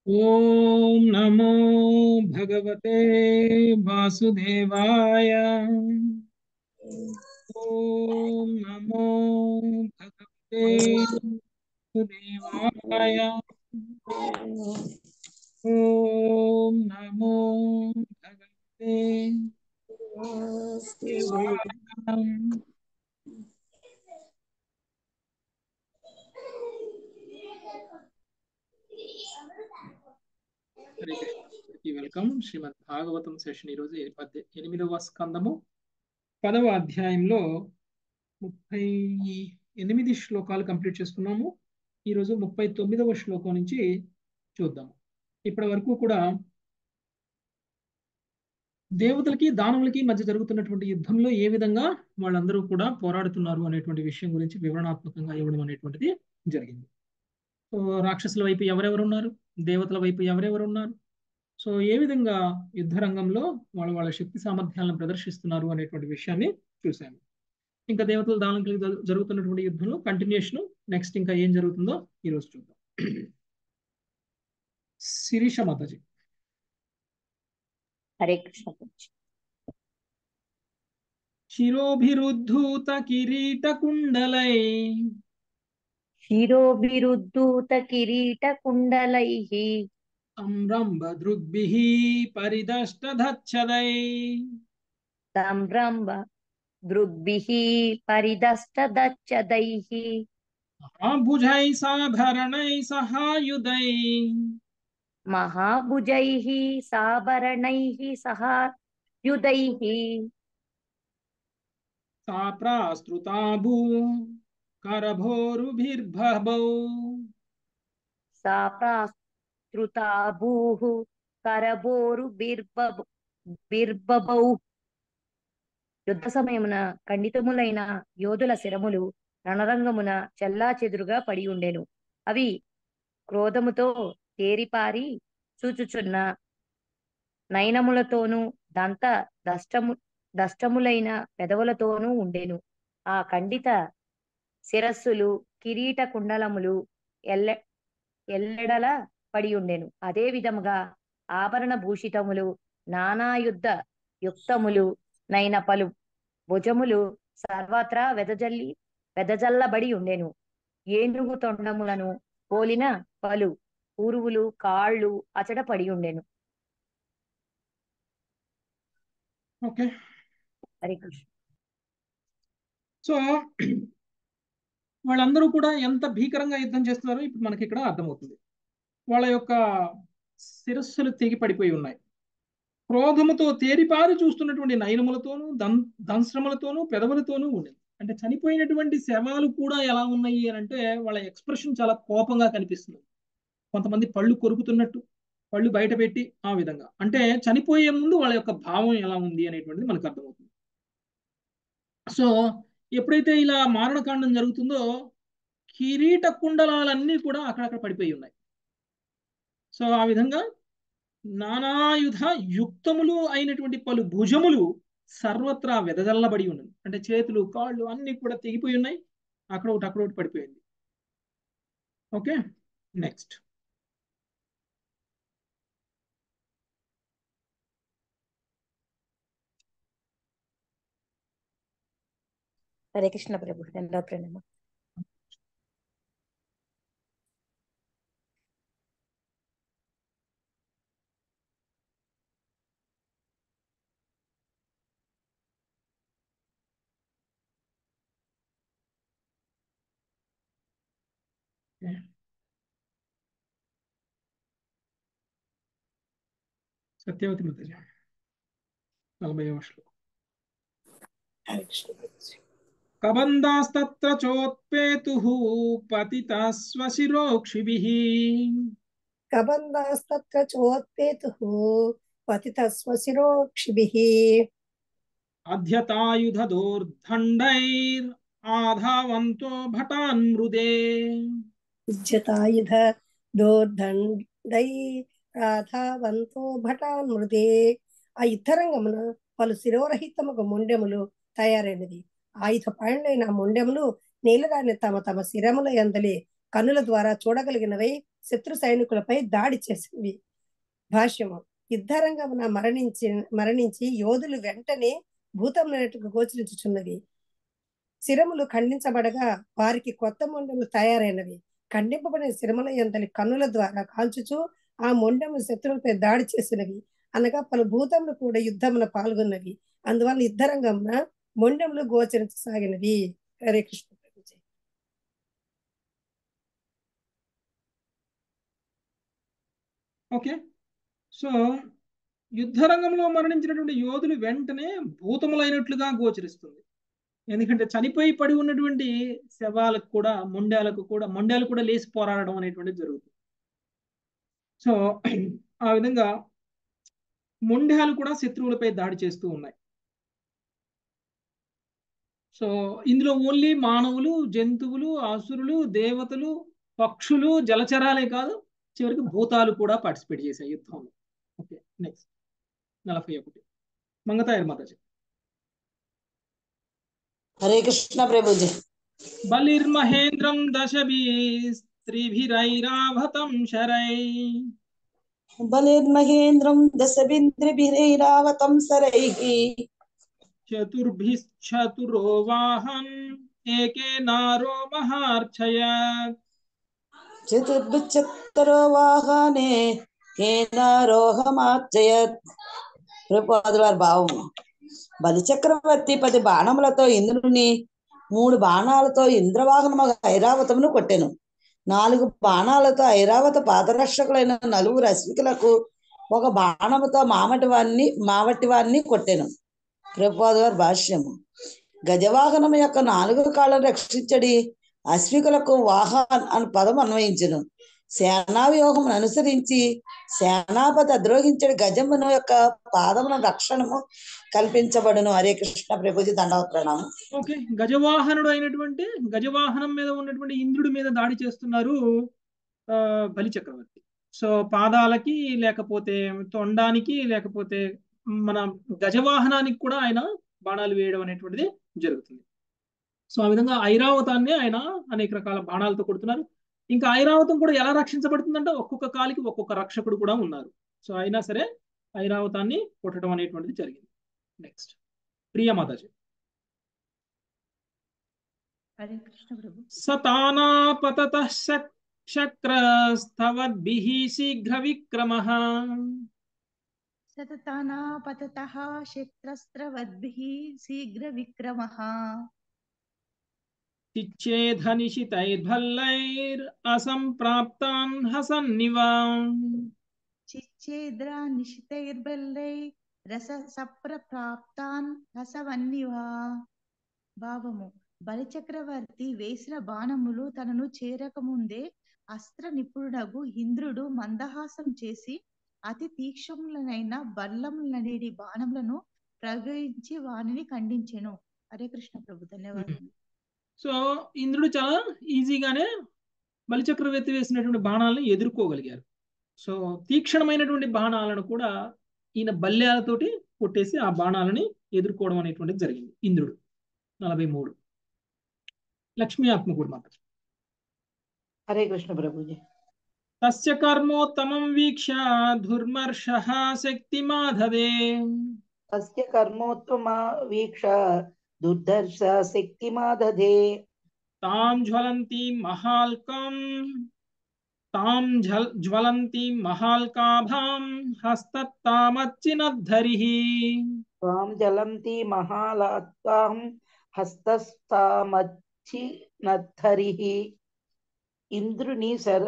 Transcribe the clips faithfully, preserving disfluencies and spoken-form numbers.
ఓం నమో భగవతే వాసుదేవాయ. ఓం నమో భగవతే వాసుదేవాయ. ఓం నమో భగవతే వాసుదేవాయ. హరే కృష్ణ. Welcome Srimad Bhagavatam session. ఈరోజు పద్దె ఎనిమిదవ స్కందము పదవ అధ్యాయంలో ముప్పై ఎనిమిది శ్లోకాలు కంప్లీట్ చేసుకున్నాము. ఈరోజు ముప్పై తొమ్మిదవ శ్లోకం నుంచి చూద్దాము. ఇప్పటి వరకు కూడా దేవతలకి దానవులకి మధ్య జరుగుతున్నటువంటి యుద్ధంలో ఏ విధంగా వాళ్ళందరూ కూడా పోరాడుతున్నారు అనేటువంటి విషయం గురించి వివరణాత్మకంగా ఇవ్వడం అనేటువంటిది జరిగింది. సో రాక్షసుల వైపు ఎవరెవరు ఉన్నారు, దేవతల వైపు ఎవరెవరు ఉన్నారు, సో ఏ విధంగా యుద్ధ రంగంలో వాళ్ళ వాళ్ళ శక్తి సామర్థ్యాలను ప్రదర్శిస్తున్నారు అనేటువంటి విషయాన్ని చూశాము. ఇంకా దేవతల దానికి జరుగుతున్నటువంటి యుద్ధంలో కంటిన్యూషన్ నెక్స్ట్ ఇంకా ఏం జరుగుతుందో ఈరోజు చూద్దాం. శిరీష మాతాజీ. హరే కృష్ణ. శిరోభిరుద్ధూత కిరీట కుండలై శిరోభిరుద్ధూత కిరీట కుండలైః సంరంభదృగ్భిః పరిదష్టధచ్చదై సంరంభ దృగ్భిః పరిదష్టదచ్చదైః మహాభుజై సాభరణై సహాయుధై మహాభుజైః సాభరణైః సహాయుధైః సాప్రాస్తృతాభూ కరభోరుభిర్భవౌ సాప్రాస్తృతాభూః కరభోరుభిర్భవ బిర్బభౌ. యుద్ధ సమయమున ఖండితములైన యోధుల శిరములు రణరంగమున చెల్లా చెదురుగా పడి ఉండెను. అవి క్రోధముతో తేరిపారి చూచుచున్న నయనములతోనూ దంత దష్టము దష్టములైన పెదవులతోనూ ఉండెను. ఆ ఖండిత శిరస్సులు కిరీట కుండలములు ఎల్ల ఎల్లెడల పడి ఉండెను. అదే విధముగా ఆభరణ భూషితములు నానాయుద్ధ యుక్తములు నైన పలు భుజములు సర్వత్రా వెదజల్లి వెదజల్లబడి ఉండెను. ఏనుగు తొండములను పోలిన పలు ఊరువులు కాళ్ళు అచట పడి ఉండెను. ఓకే. హరే కృష్ణ. సో వాళ్ళందరూ కూడా ఎంత భీకరంగా యుద్ధం చేస్తున్నారో ఇప్పుడు మనకి ఇక్కడ అర్థమవుతుంది. వాళ్ళ యొక్క శిరస్సులు తెగి పడిపోయి ఉన్నాయి. క్రోధముతో తేరిపారి చూస్తున్నటువంటి నయనములతోనూ దం దంశ్రములతోనూ పెదవులతోనూ ఉండేది. అంటే చనిపోయినటువంటి శవాలు కూడా ఎలా ఉన్నాయి అని అంటే వాళ్ళ ఎక్స్ప్రెషన్ చాలా కోపంగా కనిపిస్తుంది. కొంతమంది పళ్ళు కొరుకుతున్నట్టు, పళ్ళు బయట పెట్టి, ఆ విధంగా అంటే చనిపోయే ముందు వాళ్ళ యొక్క భావం ఎలా ఉంది అనేటువంటిది మనకు అర్థమవుతుంది. సో ఎప్పుడైతే ఇలా మారణకాండం జరుగుతుందో కిరీట కుండలాలన్నీ కూడా అక్కడక్కడ పడిపోయి ఉన్నాయి. సో ఆ విధంగా నానాయుధ యుక్తములు అయినటువంటి పలు భుజములు సర్వత్రా వెదజల్లబడి ఉన్నది. అంటే చేతులు కాళ్ళు అన్ని కూడా తెగిపోయి ఉన్నాయి. అక్కడ ఒకటి అక్కడ ఒకటి పడిపోయింది. Okay, next. హరే కృష్ణ ప్రభు. రెండో ప్రణామం. సత్యవతి మాతాజీ నలభైవ శ్లోకం. కబందాస్తత్ర చోత్పేతుః పతితః స్వశిరోక్షిభిః కబందాస్తత్ర చోత్పేతుః పతితః స్వశిరోక్షిభిః అధ్యతాయుధదోర్దండైర్ ఆధావంతో భటాన్ మృదే ఉజ్జతాయుధ దోర్దండై రాధావంతో భటాన్ మృదే. ఆ యుద్ధరంగమున పలు శిరోరహితముకు మొండెములు తయారైనది. ఆయుధ పాండైన మొండెములు నేలరాని తమ తమ శిరముల యందలి కన్నుల ద్వారా చూడగలిగినవై శత్రు సైనికులపై దాడి చేసినవి. భాష్యము. యుద్ధరంగమున మరణించి మరణించి యోధులు వెంటనే భూతములైనట్టుగా గోచరించుచున్నవి. శిరములు ఖండించబడగా వారికి కొత్త మొండెములు తయారైనవి. ఖండింపబడిన శిరముల యందలి కన్నుల ద్వారా కాల్చుచు ఆ మొండెములు శత్రువులపై దాడి చేసినవి. అనగా పలు భూతములు కూడా యుద్ధమున పాల్గొన్నవి. అందువల్ల యుద్ధరంగమున మొండెములు గోచరించసాగినవి. హరే కృష్ణ. ఓకే, సో యుద్ధరంగంలో మరణించినటువంటి యోధులు వెంటనే భూతములైనట్లుగా గోచరిస్తుంది. ఎందుకంటే చనిపోయి పడి ఉన్నటువంటి శవాలకు కూడా మొండాలకు కూడా మొండాలు కూడా లేచి పోరాడడం అనేటువంటిది జరుగుతుంది. సో ఆ విధంగా మొండాలు కూడా శత్రువులపై దాడి చేస్తూ ఉన్నాయి. సో ఇందులో ఓన్లీ మానవులు, జంతువులు, అసురులు, దేవతలు, పక్షులు, జలచరాలే కాదు, చివరికి భూతాలు కూడా పార్టిసిపేట్ చేశాయి యుద్ధంలో. ఓకే, నెక్స్ట్ నలభై ఒకటి మంగతాయర్ మాతాజీ. హరే కృష్ణ ప్రభుజీ. బలిర్మహేంద్రం దశభి స్త్రీభిరైరావతం శరై బలిర్మహేంద్రం దశబింద్రిభిరైరావతం శరైః చతుర్భిశ్చతురో వాహన్ ఏకేనారో మహార్చయత్ చతుర్భిశ్చతురో వాహనే కేనారోహమార్చయత్. ప్రభుపాదుల వారి భావము. బలిచక్రవర్తి పది బాణములతో ఇంద్రుని, మూడు బాణాలతో ఇంద్రవాహనము ఐరావతమును కొట్టెను. నాలుగు బాణాలతో ఐరావత పాదరక్షకులైన నలుగురు అశ్వికులకు ఒక బాణముతో మామటి వారిని మావటి వారిని కొట్టెను. ప్రభుపాదుల వారి భాష్యము. గజవాహనము యొక్క నాలుగు కాళ్ళను రక్షించడి అశ్వికులకు వాహన్ అని పదం అన్వయించును. సేనావ్యూహమును అనుసరించి సేనాపతి అద్రోహించడి గజమును యొక్క పాదమున రక్షణము కల్పించబడును. హరే కృష్ణ ప్రభుజీ. దండవత్ ప్రణామం. ఓకే, గజవాహనుడు అయినటువంటి గజవాహనం మీద ఉన్నటువంటి ఇంద్రుడి మీద దాడి చేస్తున్నారు ఆ బలి చక్రవర్తి. సో పాదాలకి లేకపోతే తొండానికి లేకపోతే మన గజవాహనానికి కూడా ఆయన బాణాలు వేయడం అనేటువంటిది జరుగుతుంది. సో ఆ విధంగా ఐరావతాన్ని ఆయన అనేక రకాల బాణాలతో కొడుతున్నారు. ఇంకా ఐరావతం కూడా ఎలా రక్షించబడుతుందంటే ఒక్కొక్క కాలికి ఒక్కొక్క రక్షకుడు కూడా ఉన్నారు. సో అయినా సరే ఐరావతాన్ని కొట్టడం అనేటువంటిది జరిగింది. నెక్స్ట్ ప్రియ మాతాజీ. హరే కృష్ణ ప్రభు. సతానాపతతః శక్రస్తవద్భిః శీఘ్ర విక్రమః సతతానాపతతః శక్రస్త్రవద్భిః శీఘ్ర విక్రమః చిచ్ఛేదనిశితైర్భల్లైర్ అసంప్రాప్తాన్ హసన్నివా చిచ్ఛేద్రా నిశితైర్బల్లై రస సప్రప్రాప్తాన్ హసవన్నివా. భావము. బలిచక్రవర్తి వేసిన బాణములు తనను చేరకముందే అస్త్ర నిపుణుడగు ఇంద్రుడు మందహాసం చేసి అతి తీక్షములనైన బల్లములనేటి బాణములను ప్రయోగించి వానిని ఖండించెను. హరే కృష్ణ ప్రభు. ధన్యవాదాలు. సో ఇంద్రుడు చాలా ఈజీగానే బలిచక్రవర్తి వేసినటువంటి బాణాలను ఎదుర్కోగలిగారు. సో తీక్షణమైనటువంటి బాణాలను కూడా ఈయన బల్యాలతోటి కొట్టేసి ఆ బాణాలని ఎదుర్కోవడం అనేటువంటిది జరిగింది ఇంద్రుడు. నలభై మూడు లక్ష్మీ ఆత్మకూడు మాత. హరే కృష్ణ ప్రభుజీ. తస్య కర్మోత్తమం వీక్ష దుర్మర్షః శక్తి మాధవే తస్య కర్మోత్తమ వీక్ష దుర్ధర్ష శక్తి మాధదే తాం జ్వలంతి మహాల్కం తాం ఝల్ జ్వలంతి మహాల్కాభాం హస్తత్తామచ్చినద్ధరిః త్వాం జలంతి మహాలాత్వాం హస్తస్తామచ్చినద్ధరిః. ఇంద్రుని శర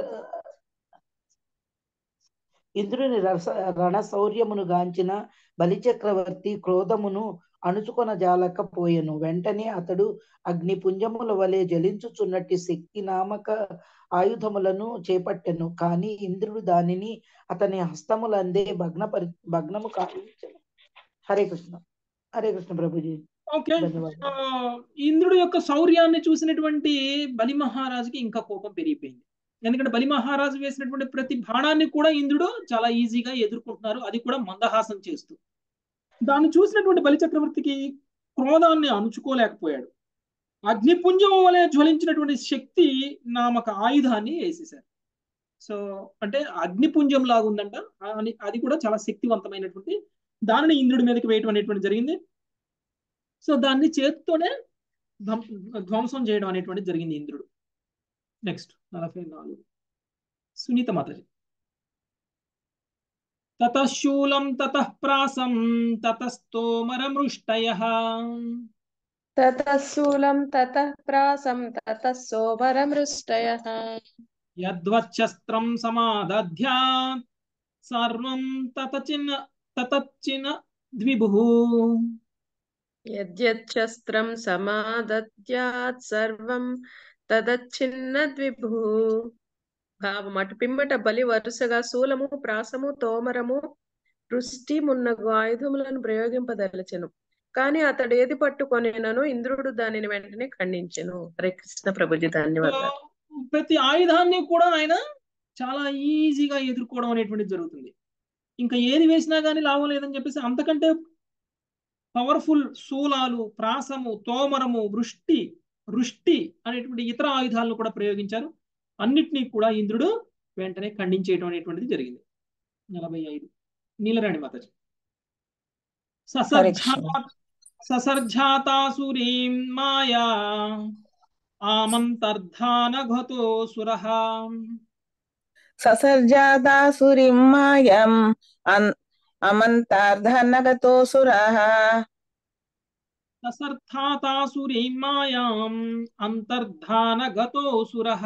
ఇంద్రుని రస రణశౌర్యమును గాంచిన బలిచక్రవర్తి క్రోధమును అణుచుకొన జాలకపోయెను. వెంటనే అతడు అగ్ని పుంజముల వలె జలించుచున్నట్టి శక్తి నామక ఆయుధములను చేపట్టెను. కానీ ఇంద్రుడు దానిని అతని హస్తములందే భగ్నపరి భగ్నము కావించెను. హరే కృష్ణ. హరే కృష్ణ ప్రభుజీ. ఓకే, ధన్యవాదాలు. ఇంద్రుడు యొక్క శౌర్యాన్ని చూసినటువంటి బలి మహారాజుకి ఇంకా కోపం పెరిగిపోయింది. ఎందుకంటే బలి మహారాజు వేసినటువంటి ప్రతి బాణాన్ని కూడా ఇంద్రుడు చాలా ఈజీగా ఎదుర్కొంటున్నారు, అది కూడా మందహాసం చేస్తూ. దాన్ని చూసినటువంటి బలి చక్రవర్తికి క్రోధాన్ని అణుచుకోలేకపోయాడు. అగ్నిపుంజం వలె జ్వలించినటువంటి శక్తి నామక ఆయుధాన్ని వేసేసారు. సో అంటే అగ్నిపుంజం లాగా ఉందంట, అని అది కూడా చాలా శక్తివంతమైనటువంటి దానిని ఇంద్రుడి మీదకి వేయటం అనేటువంటి జరిగింది. సో దాన్ని చేతితోనే ధ్వంసం చేయడం అనేటువంటి జరిగింది ఇంద్రుడు. నెక్స్ట్ నలభై నాలుగు సునీత మాతాజీ. తతః శూలం తతః ప్రాసం తతస్తోమరమృష్టయః తతః శూలం తతః ప్రాసం తతః సోమరమృష్టయః యద్వచ్చస్త్రం సమాదధ్యాత్ సర్వం తతచిన్న తతచ్చిన్న ద్విభుః. యద్యచ్చస్త్రం సమాదద్యాత్ సర్వం తదచ్చిన్న ద్విభుః. భావం అటు పిమ్మట బలి వరుసగా శూలము ప్రాసము తోమరము వృష్టి మున్నగు ఆయుధములను ప్రయోగింపదలచెను. కానీ అతడు ఏది పట్టుకొనినను ఇంద్రుడు దానిని వెంటనే ఖండించెను. హరే కృష్ణ ప్రభుజీ, ధన్యవాదాలు. ప్రతి ఆయుధాన్ని కూడా ఆయన చాలా ఈజీగా ఎదుర్కోవడం అనేటువంటిది జరుగుతుంది. ఇంకా ఏది వేసినా కానీ లాభం లేదని చెప్పేసి అంతకంటే పవర్ఫుల్ శూలాలు, ప్రాసము, తోమరము, వృష్టి వృష్టి అనేటువంటి ఇతర ఆయుధాలను కూడా ప్రయోగించారు. అన్నిటినీ కూడా ఇంద్రుడు వెంటనే ఖండించేయడం అనేటువంటిది జరిగింది. నలభై ఐదు నీలరాణి మాతాజీ. ససర్జా ససర్జాతాసురీం మాయా ఆమంతర్ధానఘతో సురః. ససర్జాతాసురీం మాయాం అమంతర్ధానఘతో సురః. ససర్థాతాసురీం మాయాం అంతర్ధానఘతో సురః.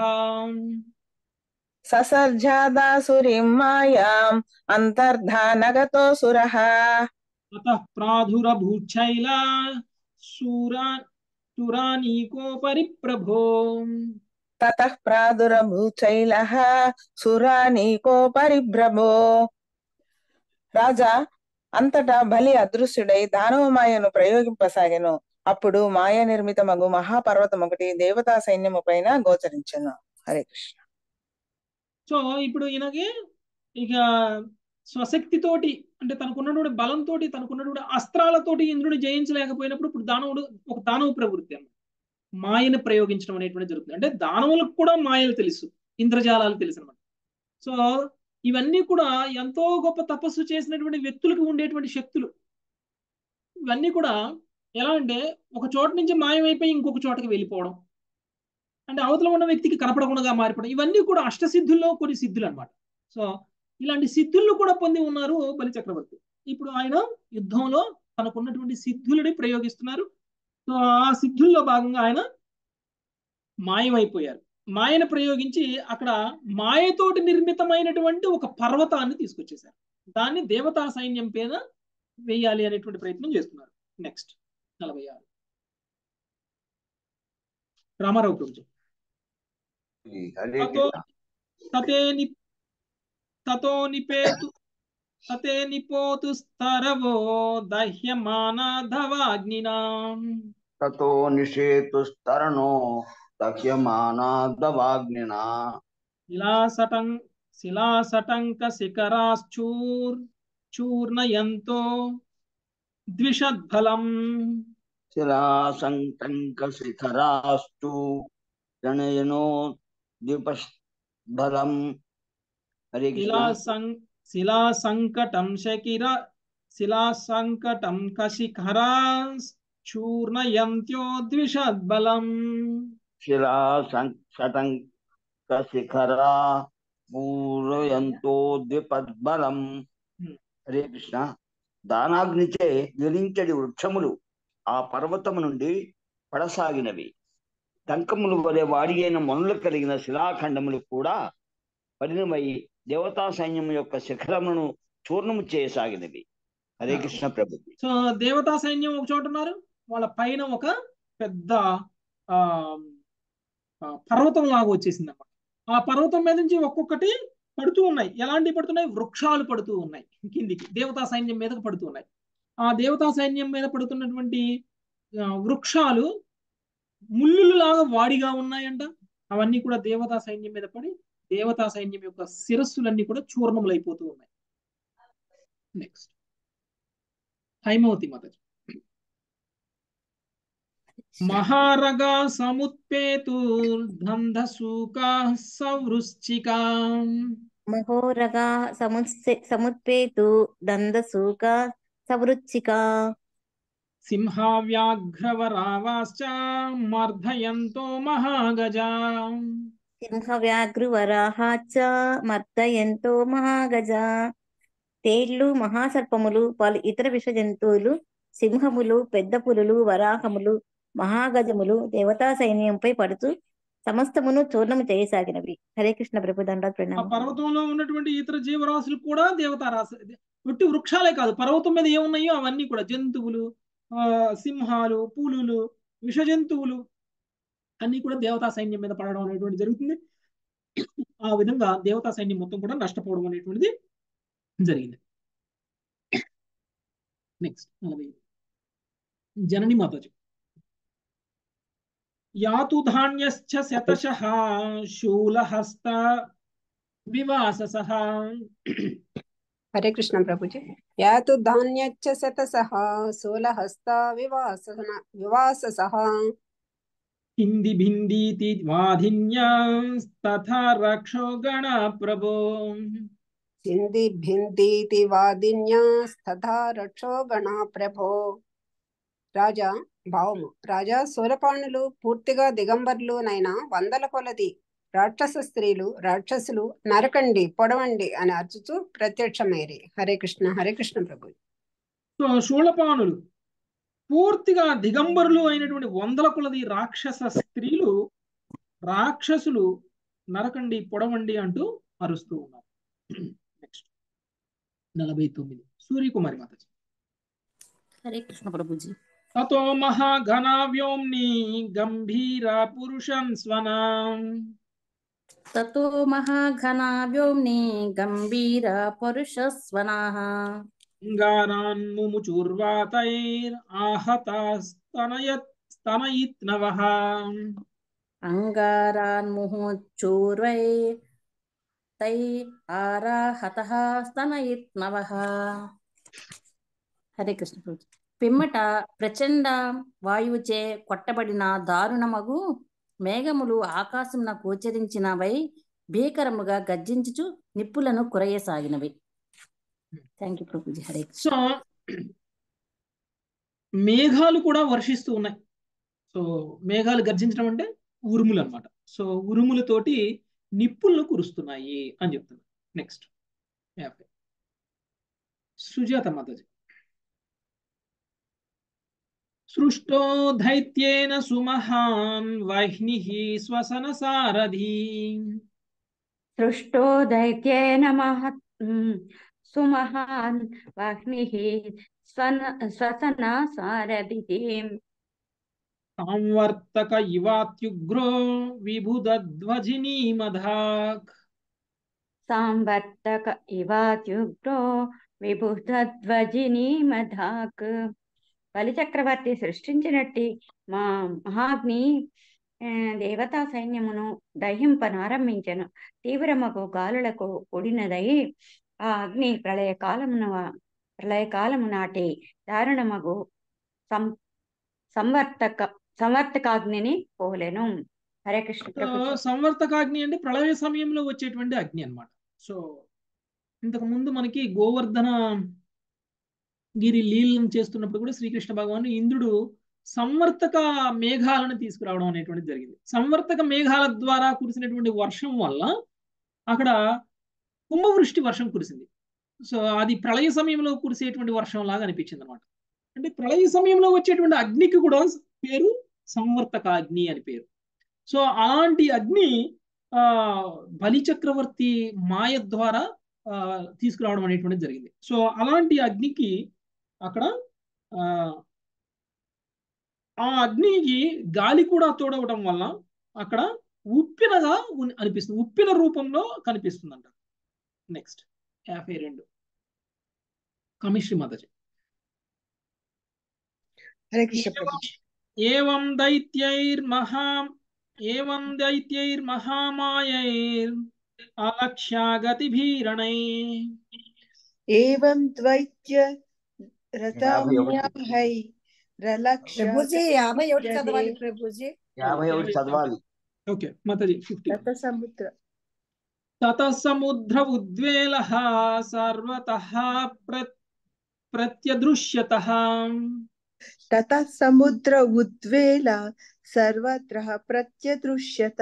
ససర్జాతాసురీం మాయాం అంతర్ధానఘతో సురః. తతః ప్రాదురభూచ్చైల శూరా శూరానీకోపరి ప్రభో. తతః ప్రాదురభూచైలః సురానీకోపరి ప్రభో. రాజా, అంతటా బలి అదృశ్యుడై దానవ మాయను ప్రయోగింపసాగెను. అప్పుడు మాయ నిర్మితమగు మహాపర్వతం ఒకటి దేవతా సైన్యము పైన గోచరించెను. హరే కృష్ణ. సో ఇప్పుడు ఈయనకి ఇక స్వశక్తితోటి అంటే తనకున్నటువంటి బలంతో తనకున్నటువంటి అస్త్రాలతోటి ఇంద్రుని జయించలేకపోయినప్పుడు ఇప్పుడు దానవుడు ఒక దానవ ప్రవృత్తి అన్నమాట, మాయను ప్రయోగించడం అనేటువంటి జరుగుతుంది. అంటే దానవులకు కూడా మాయలు తెలుసు, ఇంద్రజాలాలు తెలుసు అనమాట. సో ఇవన్నీ కూడా ఎంతో గొప్ప తపస్సు చేసినటువంటి వ్యక్తులకు ఉండేటువంటి శక్తులు. ఇవన్నీ కూడా ఎలా అంటే ఒక చోట నుంచి మాయమైపోయి ఇంకొక చోటకి వెళ్ళిపోవడం, అంటే అవతల ఉన్న వ్యక్తికి కనపడకుండా మారిపోవడం, ఇవన్నీ కూడా అష్టసిద్ధుల్లో కొన్ని సిద్ధులు అనమాట. సో ఇలాంటి సిద్ధులను కూడా పొంది ఉన్నారు బలి చక్రవర్తి. ఇప్పుడు ఆయన యుద్ధంలో తనకున్నటువంటి సిద్ధులని ప్రయోగిస్తున్నారు. సో ఆ సిద్ధుల్లో భాగంగా ఆయన మాయమైపోయారు. మాయను ప్రయోగించి అక్కడ మాయతోటి నిర్మితమైనటువంటి ఒక పర్వతాన్ని తీసుకొచ్చేశారు. దాన్ని దేవతా సైన్యం పైన వేయాలి అనేటువంటి ప్రయత్నం చేస్తున్నారు. నెక్స్ట్ నలభై ఆరు రామారావు ప్రభుజీ. తతే తతో నిపేతు తతే నిపోతు స్తరవో దహ్యమానాధవాగ్నినా. తతో నిషేతు స్తరణో దహ్యమానాధవాగ్నినా. శిలాసటం శిలాసటంక శిఖరాశ్చూర్ చూర్ణయంతో ద్విషద్బలం. శిలాసంకంక శిఖరాస్తు గణయనో ద్విపద్బలం. హరే కృష్ణ. శిలా సంకటం శకిర శిలా సంకటం కశిఖరా చూర్ణయంత్యో ద్విషద్బలం. శిలా సంకటంక శిఖరా పూరయంతో ద్విపద్బలం. హరే కృష్ణ. దానాగ్నిచే జ్వలించడి వృక్షములు ఆ పర్వతము నుండి పడసాగినవి. టంకములు వలె వాడి అయిన మొనలు కలిగిన శిలాఖండములు కూడా పరిణమై దేవతా సైన్యం యొక్క శిఖరమును చూర్ణము చేయసాగినవి. హరే కృష్ణ ప్రభుజీ. సో దేవతా సైన్యం ఒక చోట ఉన్నారు, వాళ్ళ పైన ఒక పెద్ద ఆ పర్వతం లాగా వచ్చేసింది అన్నమాట. ఆ పర్వతం మీద నుంచి ఒక్కొక్కటి పడుతూ ఉన్నాయి. ఎలాంటివి పడుతున్నాయి? వృక్షాలు పడుతూ ఉన్నాయి కిందికి, దేవతా సైన్యం మీదకి పడుతూ ఉన్నాయి. ఆ దేవతా సైన్యం మీద పడుతున్నటువంటి వృక్షాలు ముల్లులు లాగా వాడిగా ఉన్నాయంట. అవన్నీ కూడా దేవతా సైన్యం మీద పడి దేవతా సైన్యం యొక్క శిరస్సులన్నీ కూడా చూర్ణములు అయిపోతూ ఉన్నాయి. నెక్స్ట్ హైమవతి మాతాజీ. మహారగా సముత్పేతుర్దంధసూకా సవృశ్చికా మహోరగా సముత్సే సముత్పేతు దందసూక సవృచ్చికా సింహావ్యాఘ్రవరావాశ్చ మర్ధయంతో మహాగజా సింహ వ్యాఘ్రువరాహాచ మర్దయంతో మహాగజా. తేళ్లు, మహాసర్పములు, పలు ఇతర విష జంతువులు, సింహములు, పెద్ద పులులు, వరాహములు, మహాగజములు దేవతా సైన్యంపై పడుతూ సమస్తమును చూర్ణము చేయసాగినవి. హరే కృష్ణ ప్రభు దండ ఆ ప్రణామం. పర్వతంలో ఉన్నటువంటి ఇతర జీవరాశులు కూడా దేవతా రాశి. ఒట్టి వృక్షాలే కాదు, పర్వతం మీద ఏమున్నాయో అవన్నీ కూడా జంతువులు, ఆ సింహాలు, పులులు, విష జంతువులు అన్ని కూడా దేవతా సైన్యం మీద పడడం అనేటువంటి జరుగుతుంది. ఆ విధంగా దేవతా సైన్యం మొత్తం కూడా నష్టపోవడం అనేటువంటిది జరిగింది. నెక్స్ట్ నలభై జనని మాతాజీ. యాతు ధాన్యశ్చ శతశః శూలహస్త వివాససః. హరే కృష్ణ ప్రభుజీ. యాతు ధాన్యచ్చ శతసః శూలహస్త వివాసన వివాససః హింది భిందీతి వాధిన్యాస్తథా రక్షో గణ ప్రభో. చింది భిందీతి వాదిన్యాస్తథా రక్షో గణ ప్రభో. రాజా భావము. రాజా శూలపాణులు పూర్తిగా దిగంబర్లు నైనా వందల కొలది రాక్షస స్త్రీలు రాక్షసులు నరకండి పొడవండి అని అర్చుతూ ప్రత్యక్షమైరి. హరే కృష్ణ హరే కృష్ణ ప్రభు. సో శూలపాణులు పూర్తిగా దిగంబరులు అయినటువంటి వందల కొలది రాక్షస స్త్రీలు రాక్షసులు నరకండి పొడవండి అంటూ అరుస్తూ ఉన్నారు. నెక్స్ట్ నలభై తొమ్మిది సూర్యకుమారి మాతాజీ. హరే కృష్ణ ప్రభుజీ. తతో మహాఘన వ్యోమ్ని గంభీర పురుషం స్వనాం. తతో మహాఘనా వ్యోమ్ని గంభీర పురుషస్వనాః అంగారాన్ ముముచుర్వాతైర్ ఆహతాస్తనయత్ స్తనయిత్నవః. అంగారాన్ ముహుచూర్వై తై ఆరాహతః స్తనయిత్నవః. హరే కృష్ణ ప్రభుజీ. పిమ్మట ప్రచండ వాయువుచే కొట్టబడిన దారుణమగు మేఘములు ఆకాశమున గోచరించినవై భీకరముగా గర్జించుచు నిప్పులను కురయసాగినవి. థ్యాంక్ యూ ప్రభుజీ. హరే కృష్ణ. సో మేఘాలు కూడా వర్షిస్తూ ఉన్నాయి. సో మేఘాలు గర్జించడం అంటే ఉరుములు అన్నమాట. సో ఉరుములతోటి నిప్పులను కురుస్తున్నాయి అని చెప్తున్నారు. నెక్స్ట్ యాభై సుజాత మాతాజీ. సృష్టో దైత్యేన సుమహాన్ వహ్నిః శ్వసన సారథి. సృష్టో దైత్యేన మహత్ సుమహాన్ వహ్నిః శ్వసన సారథిః. సంవర్తక ఇవాత్యుగ్రో విబుధధ్వజినీ మధాక్. సాంవర్తక ఇవాత్యుగ్రో విబుధధ్వజినీ మధాక్. బలిచక్రవర్తి సృష్టించినట్టి మా మహాగ్ని దేవతా సైన్యమును దహింపనారంభించెను. తీవ్రమగు గాలులకు కూడినదై ఆ అగ్ని ప్రళయకాలమున ప్రళయకాలము నాటి దారుణమగు సం సంవర్తక సంవర్తకాగ్నిని పోలెను. హరే కృష్ణ ప్రభుజీ. సంవర్తకాగ్ని అంటే ప్రళయ సమయంలో వచ్చేటువంటి అగ్ని అన్నమాట. సో ఇంతకు ముందు మనకి గోవర్ధన గిరి లీలను చేస్తున్నప్పుడు కూడా శ్రీకృష్ణ భగవాను ఇంద్రుడు సంవర్తక మేఘాలను తీసుకురావడం అనేటువంటి జరిగింది. సంవర్తక మేఘాల ద్వారా కురిసినటువంటి వర్షం వల్ల అక్కడ కుంభవృష్టి వర్షం కురిసింది. సో అది ప్రళయ సమయంలో కురిసేటువంటి వర్షం లాగా అనిపించింది అనమాట. అంటే ప్రళయ సమయంలో వచ్చేటువంటి అగ్నికి కూడా పేరు సంవర్తక అగ్ని అని పేరు. సో అలాంటి అగ్ని ఆ బలిచక్రవర్తి మాయ ద్వారా ఆ తీసుకురావడం అనేటువంటిది జరిగింది. సో అలాంటి అగ్నికి అక్కడ ఆ ఆ అగ్నికి గాలి కూడా తోడవడం వల్ల అక్కడ ఉప్పినగా అనిపిస్తుంది, ఉప్పిన రూపంలో కనిపిస్తుందంట. నెక్స్ట్ యాభై రెండు కమిశ్రీ మాతాజీ. హరే కృష్ణ ప్రభుజీ. ఏవం దైత్యైర్ మహా ఏవం దైత్యైర్ మహామాయైర్ అలక్ష్యాగతిభీరణై. ఏవం ద్వైత్య రథామ్యాహై రలక్ష ప్రభుజీ యాభై ఒకటి గజే చదవాలి ప్రభుజీ. యాభై ఒకటి చదవాలి. ఓకే మాతాజీ ఫిఫ్టీ. తత సముద్ర తత సముద్ర ఉద్వేలః సర్వతః ప్ర ప్రత్యదృశ్యతః తత సముద్ర ఉద్వేల సర్వత్ర ప్రత్యదృశ్యత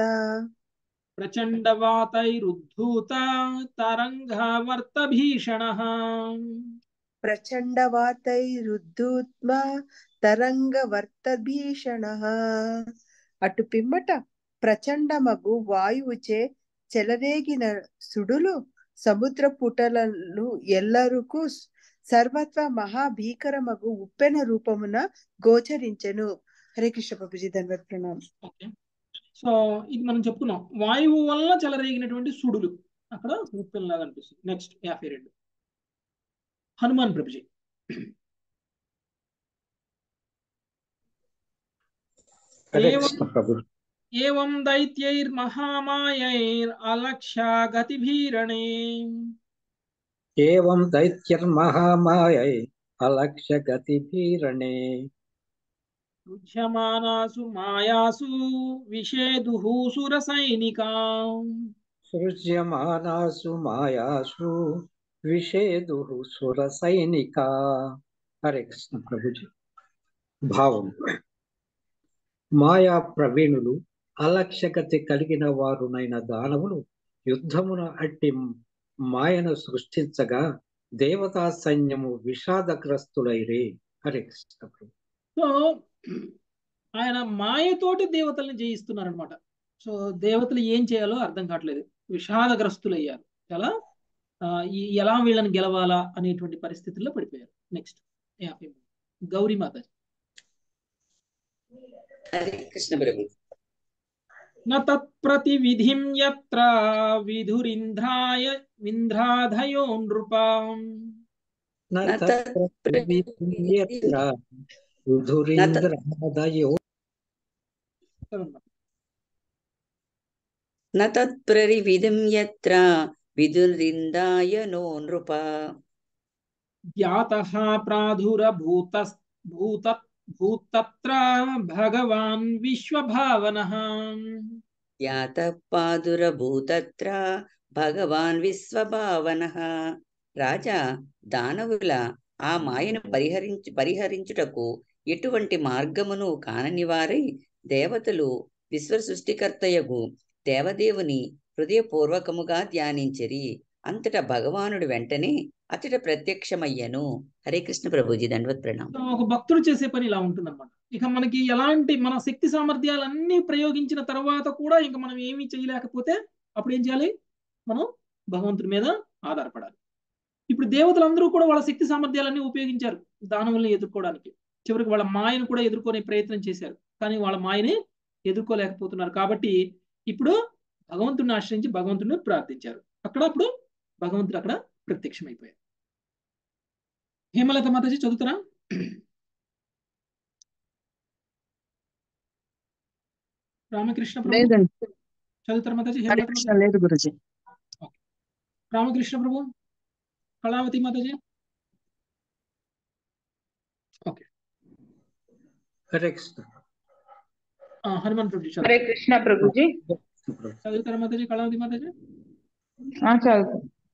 ప్రచండవాతైరుద్ధూత తరంగవర్త భీషణః ప్రచండవాతైరుద్ధూత్మ తరంగవర్తభీషణ. అటు పిమ్మట ప్రచండమగు వాయువుచే చెలరేగిన సుడులు సముద్ర పుటలను ఎల్లరుకు సర్వత్వ మహాభీకరమగు ఉప్పెన రూపమున గోచరించెను. హరే కృష్ణ ప్రభుజీ ధన్యవాద ప్రణామం. ఓకే సో ఇది మనం చెప్పుకున్నాం, వాయువు వల్ల చెలరేగినటువంటి సుడులు అక్కడ ఉప్పెనలాగా అనిపిస్తుంది. నెక్స్ట్ యాభై రెండు హనుమాన్ ప్రభుజీ. ఏవం దైత్యైర్మహామాయైర్ అలక్ష్య గతిభీరణే ఏవం దైత్యర్మహామాయై అలక్ష్య గతిభీరణే సృజ్యమానాసు మాయాసు విషేదుః సురసైనికా సృజ్యమానాసు మాయాసు విషేదుః సురసైనికా. హరే కృష్ణ ప్రభుజీ. భావం: మాయా ప్రవీణులు అలక్ష్యగతి కలిగిన వారునైన దానవులు యుద్ధమున అట్టి మాయను సృష్టించగా దేవతా సైన్యము విషాదగ్రస్తులైరే. హరే కృష్ణ ప్రభు. సో ఆయన మాయతోటి దేవతల్ని జయిస్తున్నారు అనమాట. సో దేవతలు ఏం చేయాలో అర్థం కావట్లేదు, విషాదగ్రస్తులయ్యారు. చాలా ఎలా వీళ్ళని గెలవాలా అనేటువంటి పరిస్థితుల్లో పడిపోయారు. నెక్స్ట్ యాభై మూడు గౌరీ మాతాజీ. హరే కృష్ణ ప్రభు. న తత్ప్రతి విధిం యత్ర విధురింద్రాయ వింధ్రాధయో నృపాం న తత్ప్రతివిధిం విధురింద్రాదయో న తత్ప్రతివిధిం యత్ర విధురింద్రాయ నో నృప జ్ఞాతః ప్రాదురభూత భూత భూతత్ర భగవాన్ విశ్వభావనః జ్ఞాతః ప్రాదురభూతత్ర భగవాన్ విశ్వభావనః. రాజా, దానవుల ఆ మాయను పరిహరించి పరిహరించుటకు ఎటువంటి మార్గమును కానని వారై దేవతలు విశ్వ సృష్టికర్తయగు దేవదేవుని హృదయపూర్వకముగా ధ్యానించిరి. అంతటా భగవానుడు వెంటనే అతడు ప్రత్యక్షమయ్యను. హరే కృష్ణ ప్రభుజీ దండవత్ ప్రణామం. ఒక భక్తుడు చేసే పని ఇలా ఉంటుందన్నమాట. ఇక మనకి ఎలాంటి మన శక్తి సామర్థ్యాలన్నీ ప్రయోగించిన తర్వాత కూడా ఇంకా మనం ఏమీ చేయలేకపోతే అప్పుడు ఏం చేయాలి? మనం భగవంతుడి మీద ఆధారపడాలి. ఇప్పుడు దేవతలందరూ కూడా వాళ్ళ శక్తి సామర్థ్యాలన్నీ ఉపయోగించారు దానవుల్ని ఎదుర్కోవడానికి. చివరికి వాళ్ళ మాయను కూడా ఎదుర్కొనే ప్రయత్నం చేశారు, కానీ వాళ్ళ మాయని ఎదుర్కోలేకపోతున్నారు. కాబట్టి ఇప్పుడు భగవంతుడిని ఆశ్రయించి భగవంతుడిని ప్రార్థించారు. అక్కడ అప్పుడు భగవంతుడు అక్కడ ప్రత్యక్షమైపోయారు. హేమలత మాతాజీ చదువుతారా? రామకృష్ణ ప్రభు చదువుతారా మాతాజీ? హేమలత లేదు గురుజీ. రామకృష్ణ ప్రభు, కళావతి మాతాజీ. ఓకే హరే కృష్ణ. హనుమాన్ ప్రభుజీ హరే కృష్ణ ప్రభుజీ. చదువుతారా మాతాజీ? కళావతి మాతాజీ చదువుతా.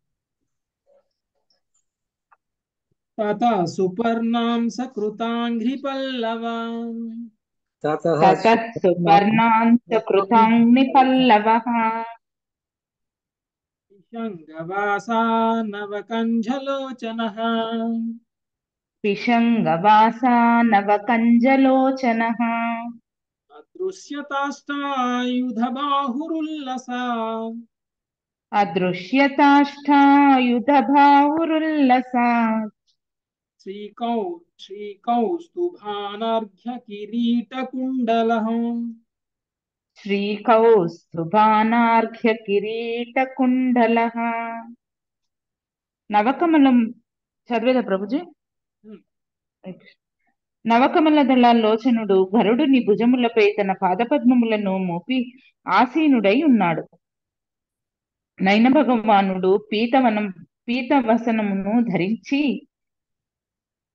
తత సుపర్ణాం సకృతాంఘ్రి పల్లవాం తతః సుపర్ణాం సకృతాంఘ్రి పల్లవః పిశంగవాసా నవకంజలోచనః పిశంగవాసా నవకంజలోచనః అదృశ్యతాష్టాయుధబాహురుల్లసా అదృశ్యతాష్టాయుధబాహురుల్లసా శ్రీకౌ శ్రీకౌస్తుభానార్ఘ్య కిరీటకుండలః శ్రీకౌస్తుభానార్ఘ్య కిరీటకుండలః. నవకమలం చదివేదా ప్రభుజీ? నవకమల దళ లోచనుడు గరుడుని భుజములపై తన పాదపద్మములను మోపి ఆసీనుడై ఉన్నాడు. నయన భగవానుడు పీతవనం పీతవసనమును ధరించి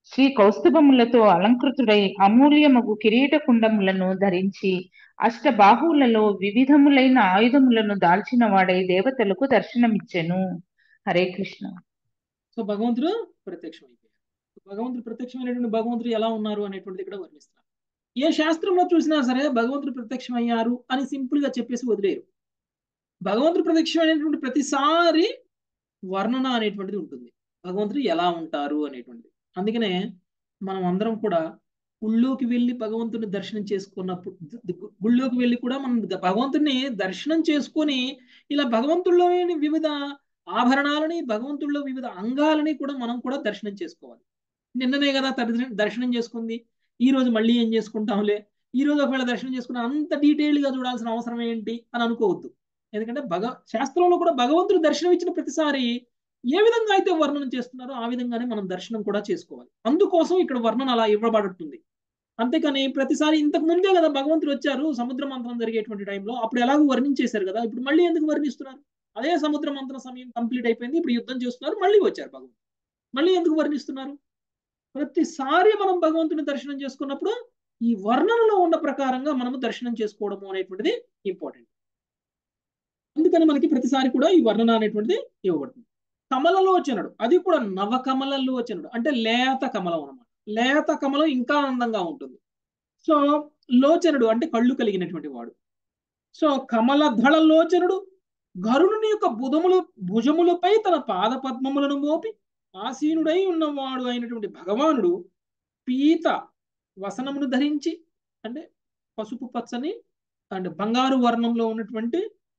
శ్రీ కౌస్తుభములతో అలంకృతుడై అమూల్యమగు కిరీట కుండములను ధరించి అష్టబాహువులలో వివిధములైన ఆయుధములను దాల్చిన వాడై దేవతలకు దర్శనమిచ్చెను. హరే కృష్ణ. సో భగవంతుడు ప్రత్యక్షమైపోయారు. భగవంతుడు ప్రత్యక్షమైనటువంటి భగవంతుడు ఎలా ఉన్నారు అనేటువంటిది ఇక్కడ వర్ణిస్తారు. ఏ శాస్త్రంలో చూసినా సరే భగవంతుడు ప్రత్యక్షమయ్యారు అని సింపుల్ గా చెప్పేసి వదిలేరు. భగవంతుడు ప్రత్యక్షమైనటువంటి ప్రతిసారి వర్ణన అనేటువంటిది ఉంటుంది, భగవంతుడు ఎలా ఉంటారు అనేటువంటిది. అందుకనే మనం అందరం కూడా గుళ్ళోకి వెళ్ళి భగవంతుని దర్శనం చేసుకున్నప్పుడు, గుళ్ళోకి వెళ్ళి కూడా మనం భగవంతుని దర్శనం చేసుకొని ఇలా భగవంతుల్లోని వివిధ ఆభరణాలని, భగవంతుల్లో వివిధ అంగాలని కూడా మనం కూడా దర్శనం చేసుకోవాలి. నిన్ననే కదా దర్శనం చేసుకుంది, ఈ రోజు మళ్ళీ ఏం చేసుకుంటాంలే, ఈ రోజు ఒకవేళ దర్శనం చేసుకున్న అంత డీటెయిల్డ్ గా చూడాల్సిన అవసరం ఏంటి అని అనుకోవద్దు. ఎందుకంటే భగ శాస్త్రంలో కూడా భగవంతుడు దర్శనం ఇచ్చిన ప్రతిసారి ఏ విధంగా అయితే వర్ణన చేస్తున్నారో ఆ విధంగానే మనం దర్శనం కూడా చేసుకోవాలి. అందుకోసం ఇక్కడ వర్ణన అలా ఇవ్వబడుతుంది. అంతేకాని ప్రతిసారి ఇంతకు ముందే కదా భగవంతుడు వచ్చారు సముద్ర మంథనం జరిగేటువంటి టైంలో, అప్పుడు ఎలాగో వర్ణించేశారు కదా, ఇప్పుడు మళ్ళీ ఎందుకు వర్ణిస్తున్నారు? అదే సముద్ర మంథన సమయం కంప్లీట్ అయిపోయింది, ఇప్పుడు యుద్ధం చేస్తున్నారు, మళ్ళీ వచ్చారు భగవంతుడు, మళ్ళీ ఎందుకు వర్ణిస్తున్నారు? ప్రతిసారి మనం భగవంతుని దర్శనం చేసుకున్నప్పుడు ఈ వర్ణనలో ఉన్న ప్రకారంగా మనము దర్శనం చేసుకోవడము అనేటువంటిది ఇంపార్టెంట్. అందుకని మనకి ప్రతిసారి కూడా ఈ వర్ణన అనేటువంటిది ఇవ్వబడుతుంది. కమలలోచనుడు, అది కూడా నవకమలలోచనుడు అంటే లేత కమలం అన్నమాట. లేత కమలం ఇంకా అందంగా ఉంటుంది. సో లోచనుడు అంటే కళ్ళు కలిగినటువంటి వాడు. సో కమలధళ లోచనుడు గరుడుని యొక్క బుధములు భుజములపై తన పాద పద్మములను మోపి ఆసీనుడై ఉన్నవాడు అయినటువంటి భగవానుడు పీత వసనమును ధరించి, అంటే పసుపు పచ్చని అంటే బంగారు వర్ణంలో ఉన్నటువంటి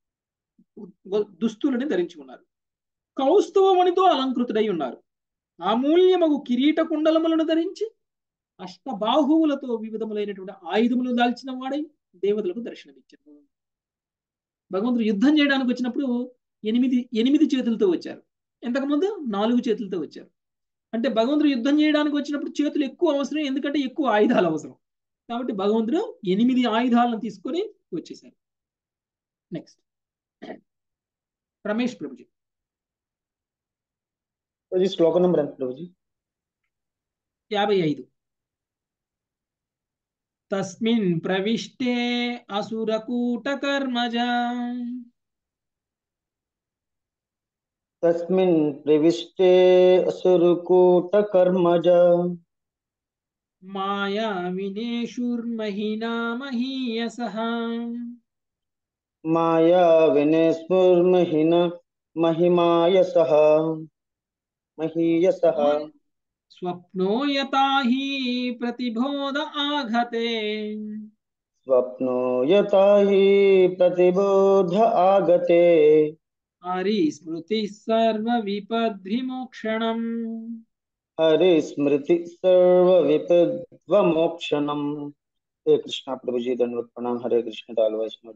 దుస్తులని ధరించి ఉన్నారు. కౌస్తువమణితో అలంకృతుడై ఉన్నారు. అమూల్యమగు కిరీట కుండలములను ధరించి అష్టబాహువులతో వివిధములైనటువంటి ఆయుధములు దాల్చిన వాడై దేవతలకు దర్శనమిచ్చారు. భగవంతుడు యుద్ధం చేయడానికి వచ్చినప్పుడు ఎనిమిది ఎనిమిది చేతులతో వచ్చారు, ఎంతకుముందు నాలుగు చేతులతో వచ్చారు. అంటే భగవంతుడు యుద్ధం చేయడానికి వచ్చినప్పుడు చేతులు ఎక్కువ అవసరం, ఎందుకంటే ఎక్కువ ఆయుధాలు అవసరం. కాబట్టి భగవంతుడు ఎనిమిది ఆయుధాలను తీసుకొని వచ్చేసారు. నెక్స్ట్ రమేష్ ప్రభుజీ. శ్లోక నంబర్ ఎంత ప్రభుజీ? యాభై ఐదు. తస్మిన్ ప్రవిష్టే అసురకూట కర్మజ తస్మిన్ ప్రవిష్టే అసురకూట కర్మజ మాయా వినేషుర్మహినా మహీయసః మాయా వినేస్ముర్మహిన మహిమాయసః మహీయసః స్వప్నో యతా హి ప్రతిబోధ ఆఘతే స్వప్నో యతా హి ప్రతిబోధ ఆగతే హరి స్మృతి సర్వ విపద్విమోక్షణం హరి స్మృతి సర్వ విపద్విమోక్షణం. హరే కృష్ణ ప్రభుజీ, దండవత్ ప్రణాम. హరే కృష్ణ టాల్ వైష్ణవ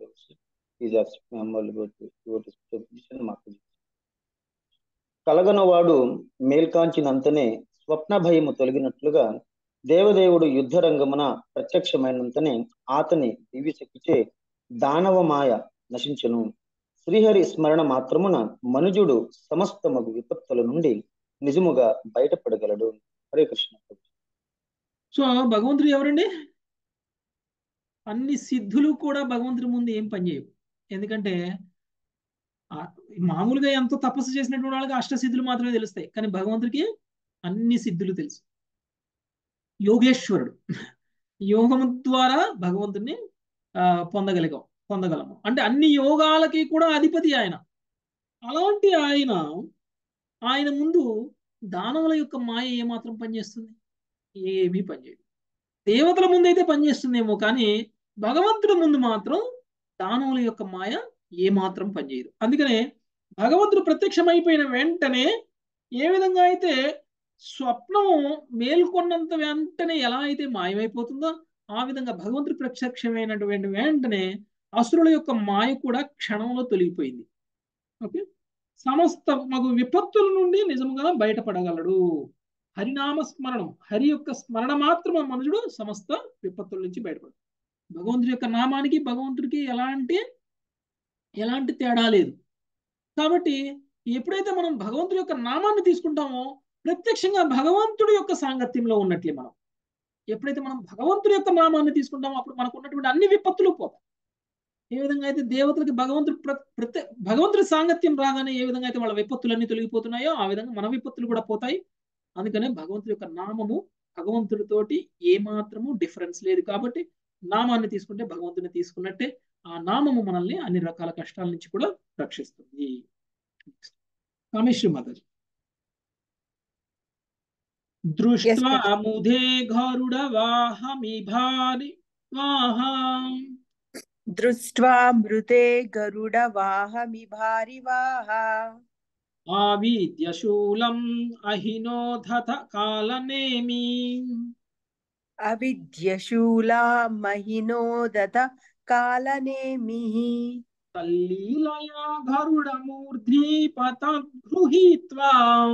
కలగనవాడు మేల్కాంచినంతనే స్వప్న భయము తొలగినట్లుగా దేవదేవుడు యుద్ధ రంగమున ప్రత్యక్షమైనంతనే అతని దివ్య శక్తిచే దానవమాయ నశించును. శ్రీహరి స్మరణ మాత్రమున మనుజుడు సమస్త మగు విపత్తుల నుండి నిజముగా బయటపడగలడు. హరే కృష్ణ. సో భగవంతుడు ఎవరండి? అన్ని సిద్ధులు కూడా భగవంతుడి ముందు ఏం పనిచేయవు. ఎందుకంటే మామూలుగా ఎంతో తపస్సు చేసినటువంటి వాళ్ళకి అష్టసిద్ధులు మాత్రమే తెలుస్తాయి, కానీ భగవంతుడికి అన్ని సిద్ధులు తెలుసు. యోగేశ్వరుడు, యోగము ద్వారా భగవంతుడిని ఆ పొందగలిగాం పొందగలము అంటే అన్ని యోగాలకి కూడా అధిపతి ఆయన. అలాంటి ఆయన ఆయన ముందు దానవుల యొక్క మాయ ఏమాత్రం పనిచేస్తుంది? ఏమీ పనిచేయదు. దేవతల ముందు అయితే పనిచేస్తుందేమో, కానీ భగవంతుడి ముందు మాత్రం దానవుల యొక్క మాయ ఏమాత్రం పనిచేయదు. అందుకనే భగవంతుడు ప్రత్యక్షమైపోయిన వెంటనే ఏ విధంగా అయితే స్వప్నం మేల్కొన్నంత వెంటనే ఎలా అయితే మాయమైపోతుందో ఆ విధంగా భగవంతుడు ప్రత్యక్షమైనటువంటి వెంటనే అసురుల యొక్క మాయ కూడా క్షణంలో తొలగిపోయింది. ఓకే, సమస్త మగు విపత్తుల నుండి నిజంగా బయటపడగలడు. హరినామ స్మరణం, హరి యొక్క స్మరణ మాత్రమే మనుషుడు సమస్త విపత్తుల నుంచి బయటపడదు. భగవంతుడి యొక్క నామానికి భగవంతుడికి ఎలాంటి ఎలాంటి తేడా లేదు. కాబట్టి ఎప్పుడైతే మనం భగవంతుడి యొక్క నామాన్ని తీసుకుంటామో ప్రత్యక్షంగా భగవంతుడి యొక్క సాంగత్యంలో ఉన్నట్లే మనం. ఎప్పుడైతే మనం భగవంతుడి యొక్క నామాన్ని తీసుకుంటామో అప్పుడు మనకు ఉన్నటువంటి అన్ని విపత్తులు పోతాయి. ఏ విధంగా అయితే దేవతలకి భగవంతుడు ప్రత్యే భగవంతుడి సాంగత్యం రాగానే ఏ విధంగా అయితే వాళ్ళ విపత్తులన్నీ తొలగిపోతున్నాయో ఆ విధంగా మన విపత్తులు కూడా పోతాయి. అందుకనే భగవంతుడి యొక్క నామము భగవంతుడితోటి ఏమాత్రము డిఫరెన్స్ లేదు. కాబట్టి నామాన్ని తీసుకుంటే భగవంతుని తీసుకున్నట్టే. ఆ నామము మనల్ని అన్ని రకాల కష్టాల నుంచి కూడా రక్షిస్తుంది. కామేశ్వరి మాతాజీ. దృష్ట్వా ముదే గరుడ వాహమి భారి వాహం దృష్ట్వా మృతే గరుడ వాహమి భారి వాహ ఆవిద్య శూలం అహినోధత కాలనేమి అవిద్యశూలా మహినోదత కాలనేమి తల్లీలయా గరుడ మూర్ధీపత గృహీత్వా